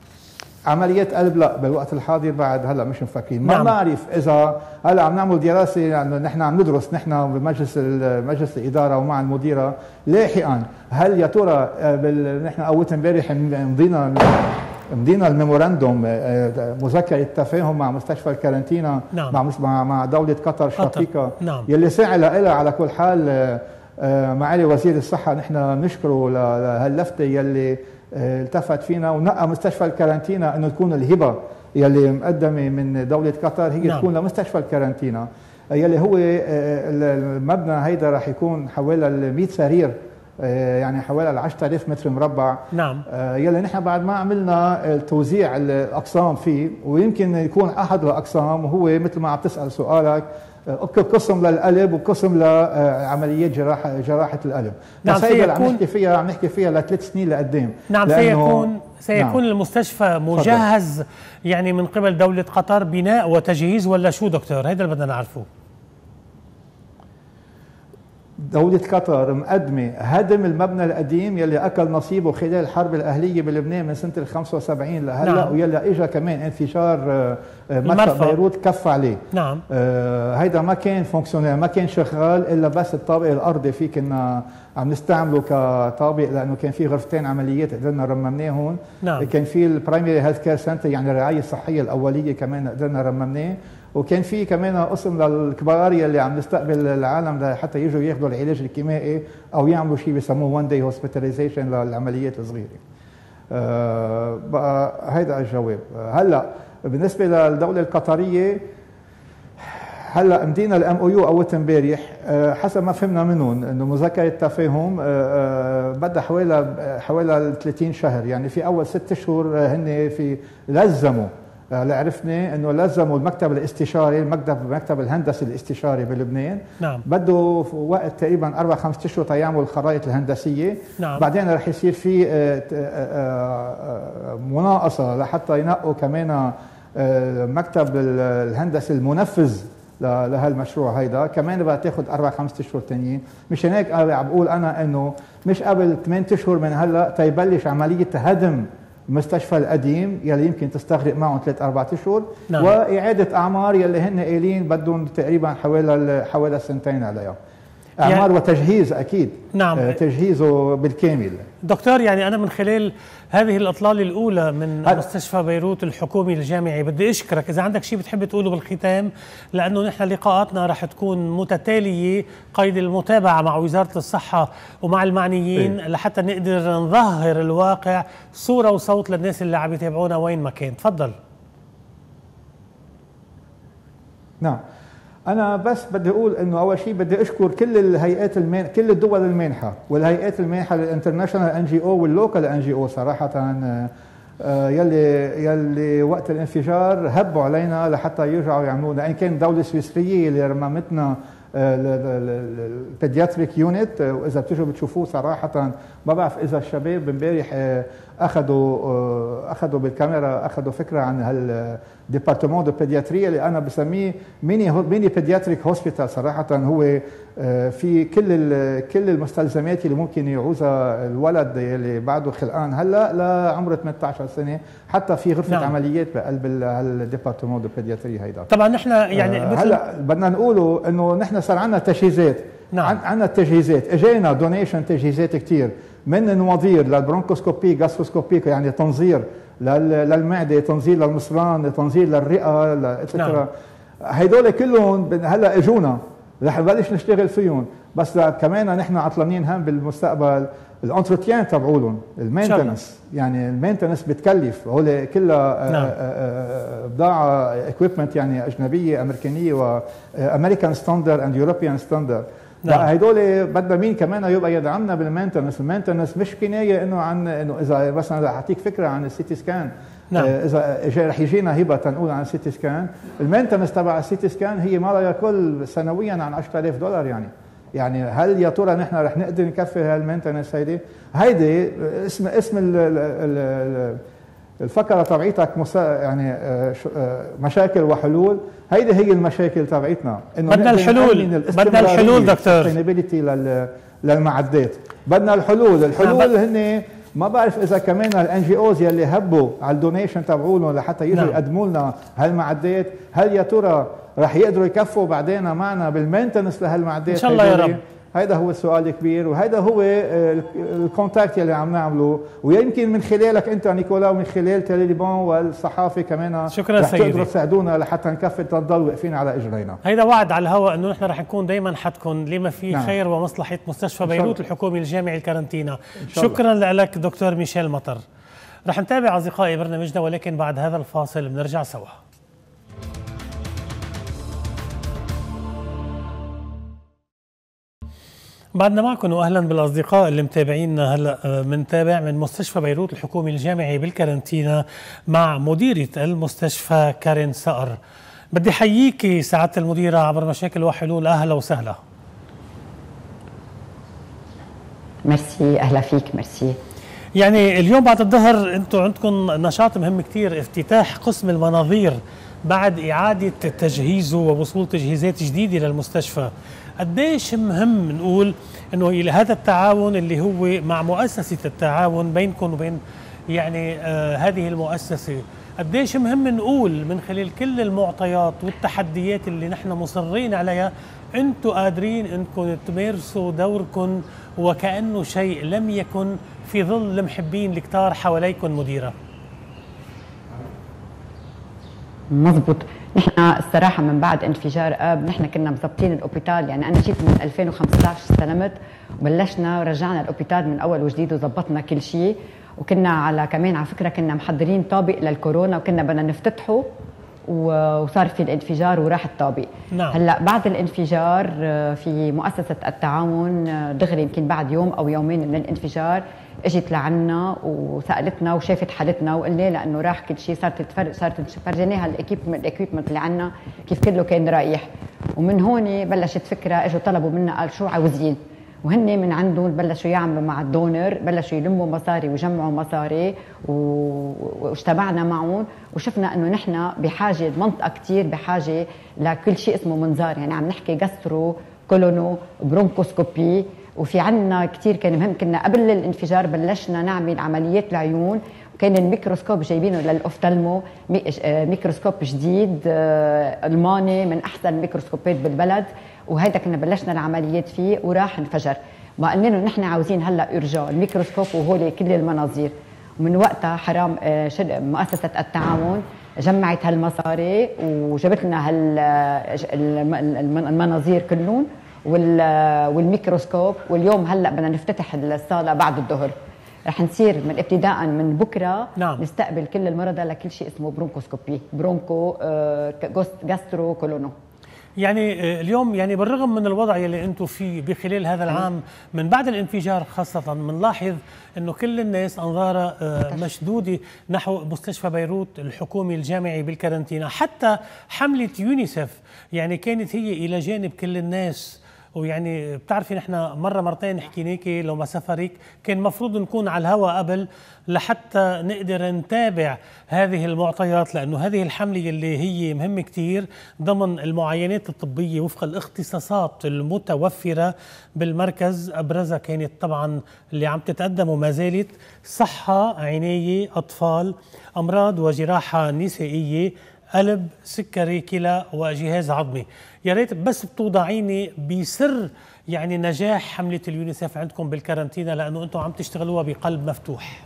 عمليات قلب لا بالوقت الحاضر بعد هلا مش مفكرين. ما بنعرف اذا هلا عم نعمل دراسه، يعني نحن عم ندرس نحن بمجلس مجلس الاداره ومع المديره لاحقا هل يا ترى نحن اول امبارح مضينا مضينا الميموراندوم مذكره تفاهم مع مستشفى الكارانتينا. نعم. مع مع دوله قطر شقيقه. نعم. يلي سعى لها على كل حال معالي وزير الصحه نحن بنشكره لهاللفته يلي التفت فينا ونقى مستشفى الكارانتينا انه تكون الهبه يلي مقدمه من دوله قطر هي نعم. تكون لمستشفى الكارانتينا يلي هو المبنى هيدا راح يكون حوالي مئة سرير، يعني حوالي عشرة آلاف متر مربع. نعم. يلي نحن بعد ما عملنا توزيع الاقسام فيه، ويمكن يكون احد الاقسام هو مثل ما عم تسال سؤالك قسم للقلب وقسم لعمليات جراحه جراحه القلب. نعم. بس هيدا عم نحكي فيها عم نحكي فيها لثلاث سنين لقدام. نعم. سيكون سيكون نعم. المستشفى مجهز فضل. يعني من قبل دوله قطر بناء وتجهيز ولا شو دكتور؟ هيدا اللي بدنا نعرفه. دولة قطر مقدمة هدم المبنى القديم يلي أكل نصيبه خلال الحرب الأهلية بلبنان من سنة الخمسة وسبعين لهلا. نعم. ويلي إجا كمان انفجار مرفأ بيروت كف عليه. نعم. آه هيدا ما كان فونكسيونير، ما كان شغال إلا بس الطابق الأرضي فيه كنا عم نستعمله كطابق، لأنه كان في غرفتين عمليات قدرنا رممناهم. نعم. كان في البرايمري هيلث كير سنتر يعني الرعاية الصحية الأولية كمان قدرنا رممناه، وكان في كمان قسم للكبار يلي عم نستقبل العالم حتى يجوا ياخذوا العلاج الكيميائي او يعملوا شيء بسموه وان داي هوسبيتاليزيشن للعمليات الصغيره. أه بقى هيدا الجواب. هلا بالنسبه للدوله القطريه هلا مدينا الام او يو اول امبارح، أه حسب ما فهمنا منهم انه مذكره تفاهم أه أه بدها حوالي حوالي ثلاثين شهر، يعني في اول ست اشهر هن في لزموا اللي عرفنا انه لزموا المكتب الاستشاري المكتب المكتب الهندسي الاستشاري بلبنان. نعم. بده وقت تقريبا اربع خمس اشهر تيعمل الخرائط الهندسيه. نعم. بعدين رح يصير في مناقصه لحتى ينقوا كمان المكتب الهندسي المنفذ لهالمشروع هيدا، كمان بدها تاخذ اربع خمس اشهر ثانيين. مش هيك عم بقول انا انه مش قبل ثمان اشهر من هلا تيبلش عمليه هدم المستشفى القديم يلي يمكن تستغرق معهم ثلاث اربع اشهر. نعم. واعاده اعمار يلي هن قايلين بدهم تقريبا حوالي حوالي سنتين عليها. اعمار يعني وتجهيز اكيد. نعم. آه تجهيزه بالكامل. دكتور يعني انا من خلال هذه الاطلاله الاولى من مستشفى بيروت الحكومي الجامعي بدي اشكرك، اذا عندك شيء بتحب تقوله بالختام، لانه نحن لقاءاتنا رح تكون متتاليه قيد المتابعه مع وزاره الصحه ومع المعنيين. إيه؟ لحتى نقدر نظهر الواقع صوره وصوت للناس اللي عم يتابعونا وين ما كان. تفضل. نعم. أنا بس بدي أقول إنه أول شيء بدي أشكر كل الهيئات المان كل الدول المانحة والهيئات المانحة الانترناشونال ان جي او واللوكال ان جي او صراحة يلي يلي وقت الانفجار هبوا علينا لحتى يرجعوا يعملونا، إن كان دولة سويسرية اللي رممتنا البيدياتريك يونت، واذا بتجوا بتشوفوه صراحه ما بعرف اذا الشباب امبارح اخذوا اخذوا بالكاميرا اخذوا فكره عن هالديبارتمون دو بيدياتريه اللي انا بسميه ميني ميني بيدياتريك هوسبيتال. صراحه هو في كل كل المستلزمات اللي ممكن يعوزها الولد اللي بعده خلقان هلا لعمره ثمانية عشر سنه، حتى في غرفه نعم. عمليات بقلب الديبارتمون دو بيدياتريه هيدا. طبعا نحن يعني آه هلا بدنا نقوله انه نحن صار عندنا تجهيزات، نعم. عندنا التجهيزات، اجينا دونيشن تجهيزات كثير من النوادير للبرونكوسكوبي، جاستروسكوبي يعني تنظير للمعده، تنظير للمصران، تنظير للرئه، نعم. هدول كلهم هلا اجونا رح نبلش نشتغل فيهم، بس كمان نحن عطلانين هم بالمستقبل الانتروتيان تبعولهم، المينتنس، يعني المينتنس بتكلف، هول كلها نعم. بضاعه اكويبمنت يعني اجنبيه امريكانيه وامريكان ستاندرد اند يوروبيان ستاندرد. نعم. هدول بدنا مين كمان يبقى يدعمنا بالمينتنس، المينتنس مش كنايه انه عن انه اذا بس انا اعطيك فكره عن السي تي سكان. نعم. اذا رح يجينا هبه تنقول عن السي تي سكان، المينتنس تبع السي تي سكان هي ما لا يقل سنويا عن عشرة آلاف دولار يعني. يعني هل يا ترى نحن رح نقدر نكفي هالمينتنس هيدي؟ هيدي اسم اسم ال ال الفقره تبعيتك يعني مشاكل وحلول، هيدي هي المشاكل تبعيتنا، انه بدنا الحلول، بدنا الحلول دكتور للمعدات، بدنا الحلول، الحلول هن ما بعرف اذا كمان الان جي اوز يلي هبوا على الدونيشن تبعولهم لحتى يجوا يقدموا لنا هالمعدات، هل يا ترى رح يقدروا يكفوا بعدين معنا بالمينتنس لهالمعدات؟ ان شاء الله يا رب. هيدا هو السؤال الكبير، وهيدا هو الكونتاكت يلي عم نعمله، ويمكن من خلالك انت نيكولا ومن خلال تليبون والصحافه كمان شكرا سيدي رح تقدروا تساعدونا لحتى نكفي تضل واقفين على اجرينا. هيدا وعد على الهواء انه نحن رح نكون دائما حدكم لما فيه نعم. خير ومصلحه مستشفى بيروت الحكومي الجامعي الكارنتينا. شكرا لك دكتور ميشيل مطر. رح نتابع اصدقائي برنامجنا، ولكن بعد هذا الفاصل بنرجع سوا. بعدنا معكم واهلا بالاصدقاء اللي متابعينا. هلا بنتابع من مستشفى بيروت الحكومي الجامعي بالكارنتينا مع مديره المستشفى كارين صقر. بدي احييكي سعاده المديره عبر مشاكل وحلول، اهلا وسهلا. ميرسي، اهلا فيك. ميرسي. يعني اليوم بعد الظهر انتم عندكم نشاط مهم كثير، افتتاح قسم المناظير بعد اعاده تجهيزه ووصول تجهيزات جديده للمستشفى. قديش مهم نقول انه هذا التعاون اللي هو مع مؤسسه التعاون بينكم وبين يعني آه هذه المؤسسه، قديش مهم نقول من خلال كل المعطيات والتحديات اللي نحن مصرين عليها انتم قادرين انكم تمارسوا دوركم وكانه شيء لم يكن في ظل المحبين الكتار حواليكم مديره. مزبوط. نحن الصراحة من بعد انفجار آب نحن كنا مظبطين الأوبيتال، يعني أنا جيت من ألفين وخمسة عشر استلمت وبلشنا ورجعنا الأوبيتال من أول وجديد وظبطنا كل شيء، وكنا على كمان على فكرة كنا محضرين طابق للكورونا وكنا بدنا نفتتحه وصار في الانفجار وراح الطابق. نعم. هلا بعد الانفجار في مؤسسة التعاون دغري يمكن بعد يوم أو يومين من الانفجار اجت لعنا وسالتنا وشافت حالتنا وقلنا لانه راح كل شيء، صارت تفرج صارت تفرجيناها الاكيبمنت الاكيبمنت اللي عنا كيف كله كان رايح، ومن هون بلشت فكره، اجوا طلبوا منا قال شو عاوزين، وهن من عندهم بلشوا يعملوا مع الدونر، بلشوا يلموا مصاري ويجمعوا مصاري واجتمعنا معهم وشفنا انه نحن بحاجه منطقه كثير بحاجه لكل شيء اسمه منظار، يعني عم نحكي جاسترو كولونو برونكوسكوبي، وفي عنا كثير كان مهم. كنا قبل الانفجار بلشنا نعمل عمليات العيون، وكان الميكروسكوب جايبينه للاوفتالمو، ميكروسكوب جديد الماني من احسن الميكروسكوبات بالبلد، وهذا كنا بلشنا العمليات فيه وراح انفجر. ما قلنا له نحن عاوزين هلا ارجاء الميكروسكوب وهول كل المناظير، ومن وقتها حرام مؤسسه التعاون جمعت هالمصاري وجابت لنا هالمناظير كلهم والميكروسكوب، واليوم هلا بدنا نفتتح الصاله بعد الظهر، رح نصير من ابتداء من بكره نعم. نستقبل كل المرضى لكل شيء اسمه برونكوسكوبي، برونكو جاسترو كولونو. يعني اليوم يعني بالرغم من الوضع اللي انتم فيه بخلال هذا العام من بعد الانفجار خاصه، بنلاحظ انه كل الناس انظارها مشدوده نحو مستشفى بيروت الحكومي الجامعي بالكارنتينا، حتى حمله يونيسف يعني كانت هي الى جانب كل الناس. ويعني بتعرفي نحن مره مرتين حكيناكي لو ما سفرك كان المفروض نكون على الهواء قبل لحتى نقدر نتابع هذه المعطيات، لانه هذه الحمله اللي هي مهمه كثير ضمن المعاينات الطبيه وفق الاختصاصات المتوفره بالمركز. ابرزها كانت طبعا اللي عم تتقدم وما زالت صحه، عنايه، اطفال، امراض وجراحه نسائيه، قلب، سكري، كلى وجهاز عظمي. يا ريت بس بتوضعيني بسر يعني نجاح حملة اليونيسف عندكم بالكارنتينا، لأنه أنتم عم تشتغلوها بقلب مفتوح.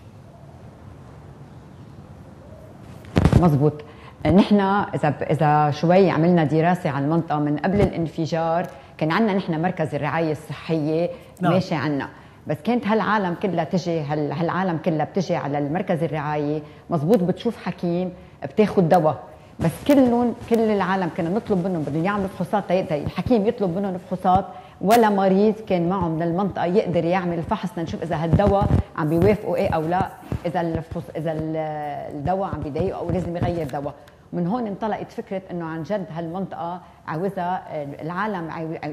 مزبوط. نحن اذا اذا شوي عملنا دراسه على المنطقه من قبل الانفجار، كان عندنا نحن مركز الرعايه الصحيه نعم. ماشي عنا، بس كانت هالعالم كلها تجي هال هالعالم كلها بتجي على المركز الرعايه. مزبوط، بتشوف حكيم بتاخذ دواء، بس كلهم كل العالم كنا نطلب منهم بدهم يعملوا فحوصات، الحكيم يطلب منهم فحوصات، ولا مريض كان معه من المنطقه يقدر يعمل الفحص لنشوف اذا هالدواء عم بيوافقوا ايه او لا، اذا الفحص اذا الدواء عم بيضايقه او لازم يغير دواء. من هون انطلقت فكره انه عن جد هالمنطقه عاوزها العالم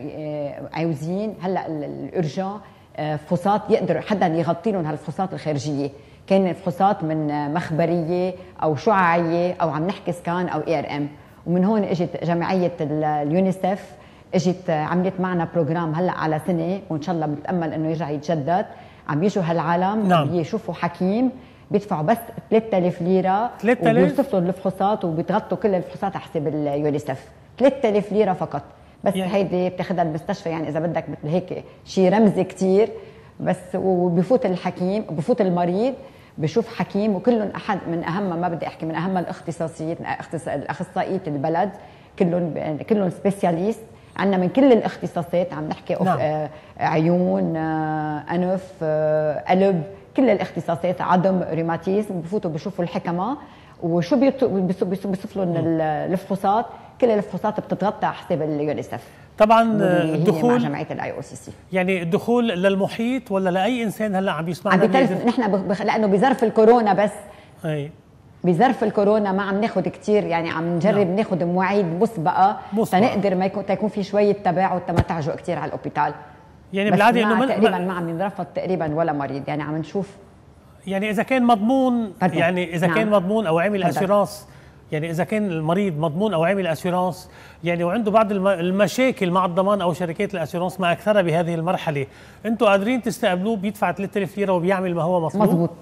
عاوزين هلا الارجان فحوصات يقدر حدا يغطي لهم هالفحوصات الخارجيه، كان فحوصات من مخبريه او شعاعيه او عم نحكي سكان او اي ار ام. ومن هون اجت جمعيه اليونيسف، اجت عملت معنا بروجرام هلا على سنه، وان شاء الله بنتامل انه يرجع يتجدد. عم يجوا هالعالم نعم. يشوفوا حكيم بيدفعوا بس ثلاثة آلاف ليره وبيوصفوا لهم الفحوصات وبيتغطوا كل الفحوصات على حساب اليونيسف. ثلاثة آلاف ليره فقط، بس يعني هيدي بتاخذها المستشفى، يعني اذا بدك مثل هيك شيء رمزي كثير بس. وبفوت الحكيم بفوت المريض بشوف حكيم، وكلهم احد من اهم ما بدي احكي من اهم الاختصاصيات الاخصائيات البلد، كلهم كلهم سبيشاليست عندنا من كل الاختصاصات. عم نحكي نعم. آه عيون، آه انف، آه قلب، كل الاختصاصات، عظم، روماتيزم. بفوتوا بشوفوا الحكمه وشو بيصف لهم الفحوصات. كل الفحوصات بتتغطى على حساب اليونيسف. طبعا الدخول مع جمعيه الاي او سي سي، يعني الدخول للمحيط ولا لاي انسان هلا عم يسمعنا؟ عم بتعرف نحن بخ... لانه بظرف الكورونا بس اي بظرف الكورونا ما عم ناخذ كثير، يعني عم نجرب نعم. ناخذ مواعيد مسبقه تنقدر ما يكون تكون في شويه تباعد ما تعجوا كثير على الاوبيتال. يعني بالعاده انه تقريبا ما عم ينرفض تقريبا ولا مريض، يعني عم نشوف يعني اذا كان مضمون فردو. يعني اذا نعم. كان مضمون او عامل اسيرانس، يعني اذا كان المريض مضمون او عامل اسيرانس يعني وعنده بعض المشاكل مع الضمان او شركات الاسيرانس ما اكثرها بهذه المرحله، انتم قادرين تستقبلوه بيدفع ثلاثة آلاف ليره وبيعمل ما هو مطلوب؟ مزبوط.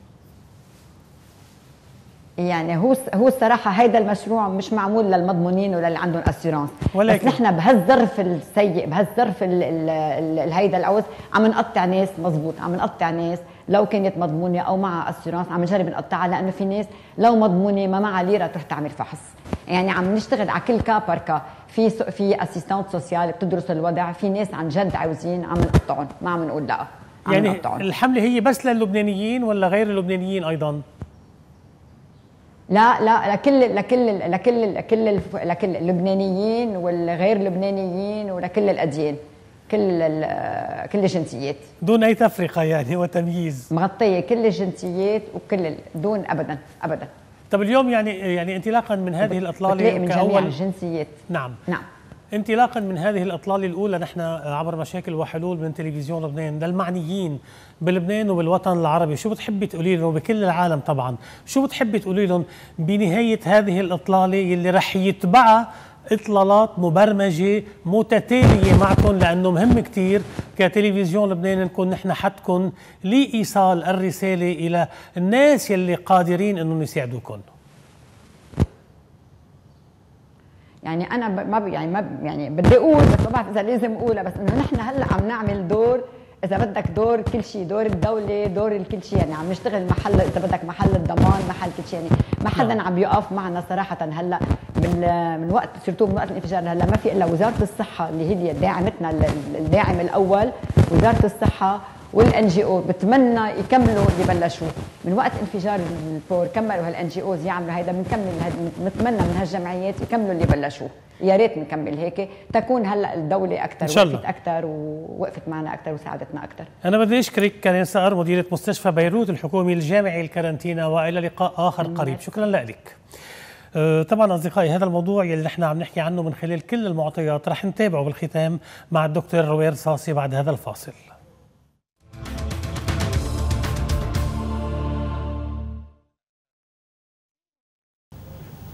يعني هو هو الصراحه هيدا المشروع مش معمول للمضمونين ولا اللي عندهم اسيرانس، بس نحن بهالظرف السيء بهالظرف هيدا العوز عم نقطع ناس. مزبوط، عم نقطع ناس لو كانت مضمونه او معها اسيرانس عم نجرب نقطعها، لانه في ناس لو مضمونه ما معها ليره تروح تعمل فحص. يعني عم نشتغل على كل كا باركا، في في اسيستانت سوسيال بتدرس الوضع، في ناس عن جد عاوزين عم نقطعهم، ما عم نقول لا. يعني نقطعهم. الحمله هي بس للبنانيين ولا غير اللبنانيين ايضا؟ لا لا لكل لكل لكل لكل لكل اللبنانيين والغير لبنانيين ولكل الاديان، كل كل الجنسيات دون اي تفرقه يعني وتمييز، مغطيه كل الجنسيات وكل دون ابدا ابدا. طب اليوم يعني يعني انطلاقا من هذه الاطلاله من جميع الجنسيات نعم نعم انطلاقا من هذه الاطلاله الاولى نحن عبر مشاكل وحلول من تلفزيون لبنان للمعنيين بلبنان وبالوطن العربي، شو بتحبي تقولي لهم بكل العالم طبعا، شو بتحبي تقولي لهم بنهايه هذه الاطلاله يلي رح يتبعها اطلالات مبرمجه متتاليه معكم، لانه مهم كثير كتلفزيون لبنان نكون نحن حدكم لايصال الرساله الى الناس يلي قادرين انهم يساعدوكم؟ يعني انا ما يعني ما يعني بدي اقول بس ما بعرف اذا لازم اقولها، بس انه نحن هلا عم نعمل دور، اذا بدك دور كل شيء، دور الدوله، دور الكل شيء، يعني عم نشتغل محل اذا بدك محل الضمان، محل كل شيء، يعني ما حدا عم يقف معنا صراحه هلا من من وقت سيرتو من وقت الانفجار هلا ما في الا وزاره الصحه اللي هي داعمتنا الداعم الاول، وزاره الصحه والان جي او. بتمنى يكملوا اللي بلشوه من وقت انفجار البور، كملوا هالان جي اوز يعملوا هيدا، بنكمل بنتمنى من هالجمعيات يكملوا اللي بلشوه، يا ريت نكمل هيك تكون هلا الدوله اكثر وقفت اكثر ووقفت معنا اكثر وساعدتنا اكثر. انا بدي اشكرك كارين صقر مديره مستشفى بيروت الحكومي الجامعي الكارنتينا، والى لقاء اخر قريب. شكرا لك. طبعا اصدقائي هذا الموضوع يلي نحن عم نحكي عنه من خلال كل المعطيات رح نتابعه بالختام مع الدكتور روير صاصي بعد هذا الفاصل.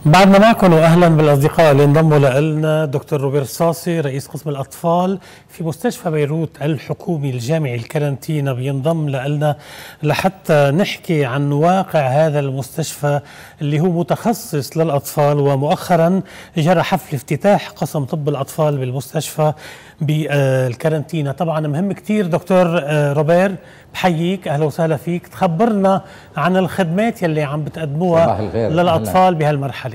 بعدنا معكم واهلا بالاصدقاء اللي انضموا لنا. دكتور روبير صاصي رئيس قسم الاطفال في مستشفى بيروت الحكومي الجامعي الكارنتينا بينضم لنا لحتى نحكي عن واقع هذا المستشفى اللي هو متخصص للاطفال، ومؤخرا جرى حفل افتتاح قسم طب الاطفال بالمستشفى بالكارنتينا. طبعا مهم كثير دكتور روبير، بحييك، اهلا وسهلا فيك. تخبرنا عن الخدمات يلي عم بتقدموها للاطفال بهالمرحله.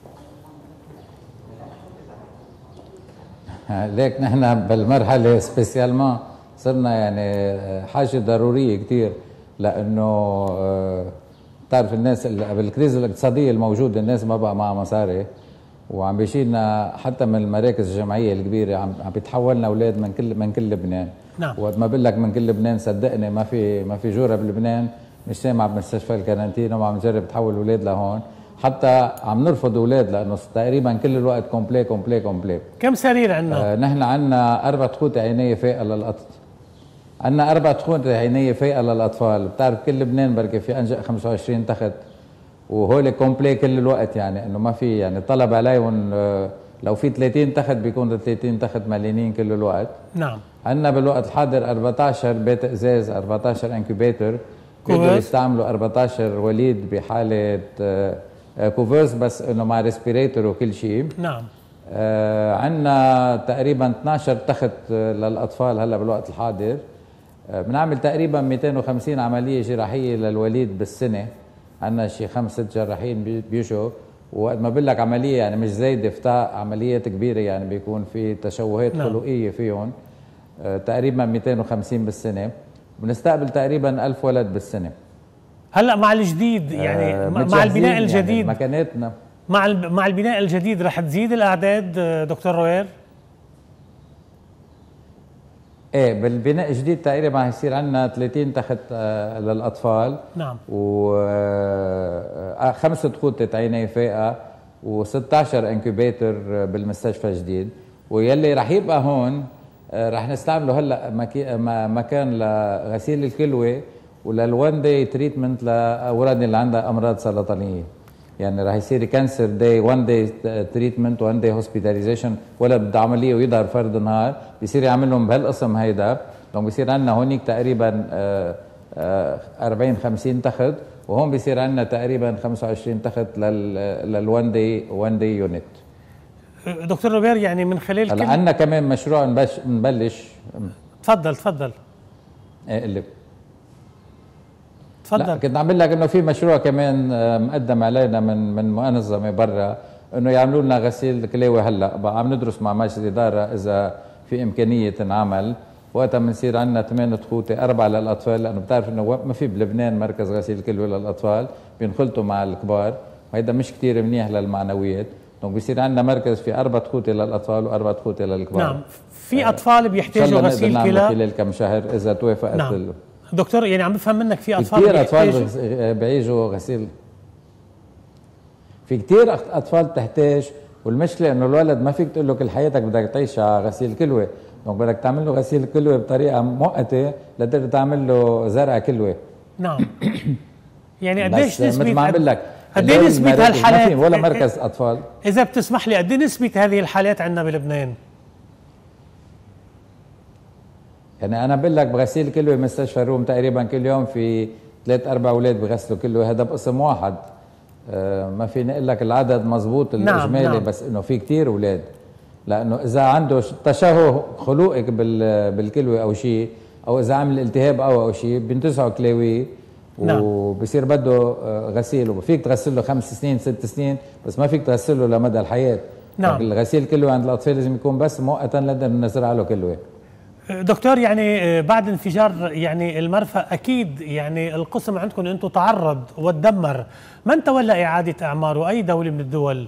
ليك نحن بالمرحله سبيسيالمون صرنا يعني حاجه ضروريه كثير، لانه بتعرف الناس بالكريزه الاقتصاديه الموجوده الناس ما بقى معها مصاري، وعم بيشيلنا حتى من المراكز الجامعيه الكبيره، عم عم بيتحولنا اولاد من كل من كل لبنان. نعم. وقت ما بقول لك من كل لبنان صدقني ما في ما في جوره بلبنان مش سامعه بمستشفى الكارنتينا، وعم نجرب نحول اولاد لهون، حتى عم نرفض اولاد لانه تقريبا كل الوقت كومبلي كومبلي كومبلي. كم سرير عندنا؟ آه نحن عندنا اربع تخوت عنايه فائقه للاطفال. عندنا اربع تخوت عنايه فائقه للاطفال، بتعرف كل لبنان بركي في انجا خمسة وعشرين تخت، وهول كومبلي كل الوقت، يعني انه ما في يعني طلب عليهم. آه لو في ثلاثين تخت بيكون ثلاثين تخت مليانين كل الوقت. نعم. عندنا بالوقت الحاضر أربعة عشر بيت ازاز، أربعة عشر انكوبيتر، بيقدروا يستعملوا أربعة عشر وليد بحاله آه كوفرز، بس انه مع ريسبيريتور وكل شيء. نعم. آه عندنا تقريبا اثني عشر تخت للاطفال هلا بالوقت الحاضر. آه بنعمل تقريبا مئتين وخمسين عمليه جراحيه للوليد بالسنه. عندنا شي خمس ست جراحين بيجوا، وقت ما بقول لك عمليه يعني مش زايده فتاء، عمليات كبيره يعني بيكون في تشوهات نعم. خلقيه فيهم. آه تقريبا مئتين وخمسين بالسنه، بنستقبل تقريبا ألف ولد بالسنه. هلا مع الجديد يعني آه مع البناء الجديد يعني مكانتنا مع مع البناء الجديد رح تزيد الاعداد دكتور روير؟ ايه بالبناء الجديد تقريبا هيصير عندنا ثلاثين تخت آه للاطفال. نعم. و آه خمس تخوت عنايه فائقه وستة عشر انكوبيتر بالمستشفى الجديد، ويلي رح يبقى هون آه رح نستعمله هلا مكان لغسيل الكلوه وللوان داي تريتمنت لاولادنا اللي عندها امراض سرطانيه. يعني راح يصير كانسر داي وان داي تريتمنت وان داي هوسبيتاليزيشن، ولا بده عمليه ويظهر فرد نهار، بيصير يعمل لهم بهالقسم هيدا. دونك بيصير عندنا هونيك تقريبا أربعين خمسين تخت، وهون بيصير عندنا تقريبا خمسة وعشرين تخت للوان داي وان داي يونت. دكتور روبير يعني من خلال هلا عندنا كمان مشروع نبلش. تفضل تفضل. ايه اللي تفضل. لا كنت عم بقول لك انه في مشروع كمان مقدم علينا من من منظمه برا، انه يعملوا لنا غسيل كلاوي. هلا بقى عم ندرس مع مجلس الاداره اذا في امكانيه تنعمل، وقتها بنصير عندنا ثمان تخوته، اربعه للاطفال، لانه بتعرف انه ما في بلبنان مركز غسيل كلوي للاطفال، بينخلطوا مع الكبار، وهيدا مش كثير منيح للمعنويات. دونك بيصير عندنا مركز في اربع تخوته للاطفال واربع تخوته للكبار. نعم. في اطفال بيحتاجوا غسيل كلى خلال كم شهر اذا توافقت. نعم. دكتور يعني عم بفهم منك في اطفال كثير اطفال بيعيشوا غسيل، في كثير اطفال تحتاج، والمشكله انه الولد ما فيك تقول له كل حياتك بدك تعيش على غسيل كلوه، دونك بدك تعمل له غسيل كلوه بطريقه مؤقته لتقدر تعمل له زرع كلوه. نعم. يعني قديش نسبه مثل ما عم بقول لك قد ايه نسبه هالحالات؟ ما في ولا مركز اطفال. اذا بتسمح لي، قد ايه نسبه هذه الحالات عندنا بلبنان؟ يعني انا بقول لك بغسيل كلوه مستشفى الروم تقريبا كل يوم في ثلاث اربع اولاد بغسلوا كلوه، هذا بقسم واحد. آه ما فيني اقول لك العدد مزبوط الاجمالي. نعم. بس انه في كثير اولاد، لانه اذا عنده تشوه خلوقي بالكلوه او شيء، او اذا عمل التهاب او او شيء بينتزعوا كلاويه. نعم. وبصير بده غسيل، وفيك تغسل له خمس سنين ست سنين، بس ما فيك تغسل له لمدى الحياه. نعم. الغسيل كلوه عند الاطفال لازم يكون بس مؤقتا لنقدر نزرع له كلوه. دكتور يعني بعد انفجار يعني المرفأ اكيد يعني القسم عندكم انتم تعرض وتدمر، من تولى اعاده اعماره؟ اي دوله من الدول؟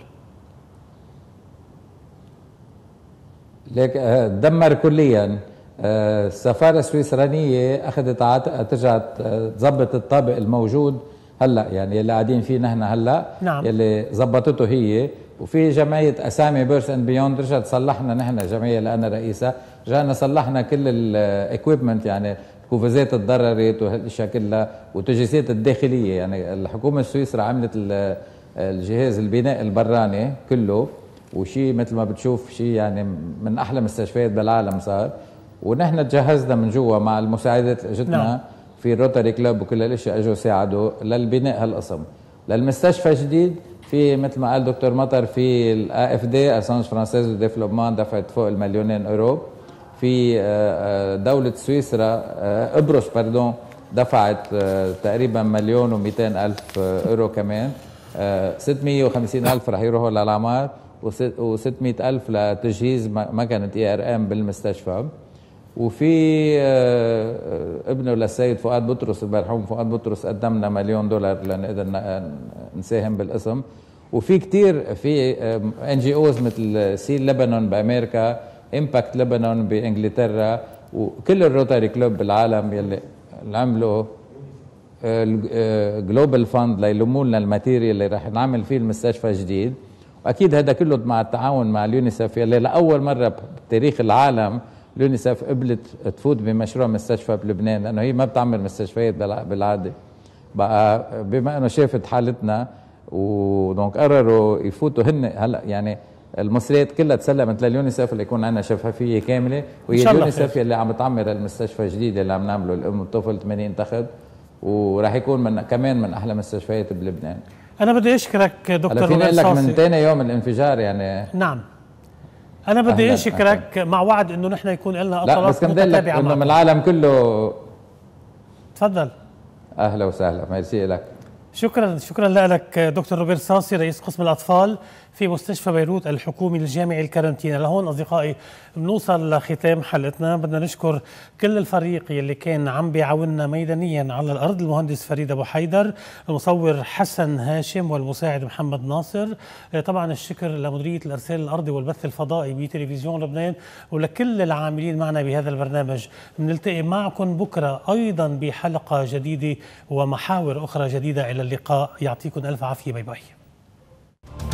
ليك تدمر كليا. السفاره السويسرانيه اخذت ترجع تظبط الطابق الموجود هلا، يعني اللي قاعدين فيه نحن هلا. نعم. يلي ظبطته هي، وفي جمعيه اسامي بيرث اند بيوند رجعت صلحنا نحن جمعيه اللي انا رئيسها، رجعنا صلحنا كل الاكويبمنت، يعني الكوفيزات تضررت وهالاشياء كلها، والتجهيزات الداخليه. يعني الحكومه السويسرا عملت الجهاز البناء البراني كله، وشيء مثل ما بتشوف شيء يعني من احلى مستشفيات بالعالم صار. ونحن تجهزنا من جوا مع المساعدات اللي اجتنا نعم. في الروتري كلوب وكل الاشياء اجوا ساعدوا للبناء هالقسم. للمستشفى جديد في مثل ما قال دكتور مطر في الاي اف دي اسانج فرانسيز دو ديفلوبمون دفعت فوق المليونين اورو. في دولة سويسرا ابرش باردون دفعت تقريبا مليون ومئتين الف اورو كمان. ستمئة وخمسين الف رح يروحوا للعمار وستمئة الف لتجهيز مكنة اي ار ام بالمستشفى. وفي ابنه للسيد فؤاد بطرس المرحوم فؤاد بطرس قدمنا مليون دولار لنقدر نساهم بالقسم. وفي كتير في ان جي اوز مثل سيل لبنان بامريكا، امباكت لبنان بانجلترا، وكل الروتاري كلوب بالعالم يلي عملوا جلوبال فاند ليلموا لنا الماتيريال اللي رح نعمل فيه المستشفى جديد. واكيد هذا كله مع التعاون مع اليونيسف يلي لاول مره بتاريخ العالم اليونيسف قبلت تفوت بمشروع مستشفى بلبنان، لانه هي ما بتعمل مستشفيات بالعاده. بقى بما انه شافت حالتنا ودونك قرروا يفوتوا هن هلا، يعني المصريات كلها تسلمت لليونيسف ليكون عندنا شفافيه كامله، وهي اليونيسف اللي عم تعمر المستشفى الجديد اللي عم نعمله الام والطفل ثمانين تخت، وراح يكون من كمان من احلى مستشفيات بلبنان. انا بدي اشكرك دكتور فيني اقول لك من ثاني يوم الانفجار يعني. نعم انا بدي اشكرك مع وعد انه نحن يكون لنا اطلاق متتابعه انه من العالم كله. تفضل. اهلا وسهلا، ميرسي لك. شكرا شكرا لك دكتور روبير صاصي رئيس قسم الاطفال في مستشفى بيروت الحكومي الجامعي الكارنتينا. لهون اصدقائي بنوصل لختام حلقتنا. بدنا نشكر كل الفريق يلي كان عم بيعاوننا ميدانيا على الارض، المهندس فريد ابو حيدر، المصور حسن هاشم، والمساعد محمد ناصر. طبعا الشكر لمديريه الارسال الارضي والبث الفضائي بتلفزيون لبنان، ولكل العاملين معنا بهذا البرنامج. بنلتقي معكم بكره ايضا بحلقه جديده ومحاور اخرى جديده. الى اللقاء، يعطيكم الف عافيه، باي باي.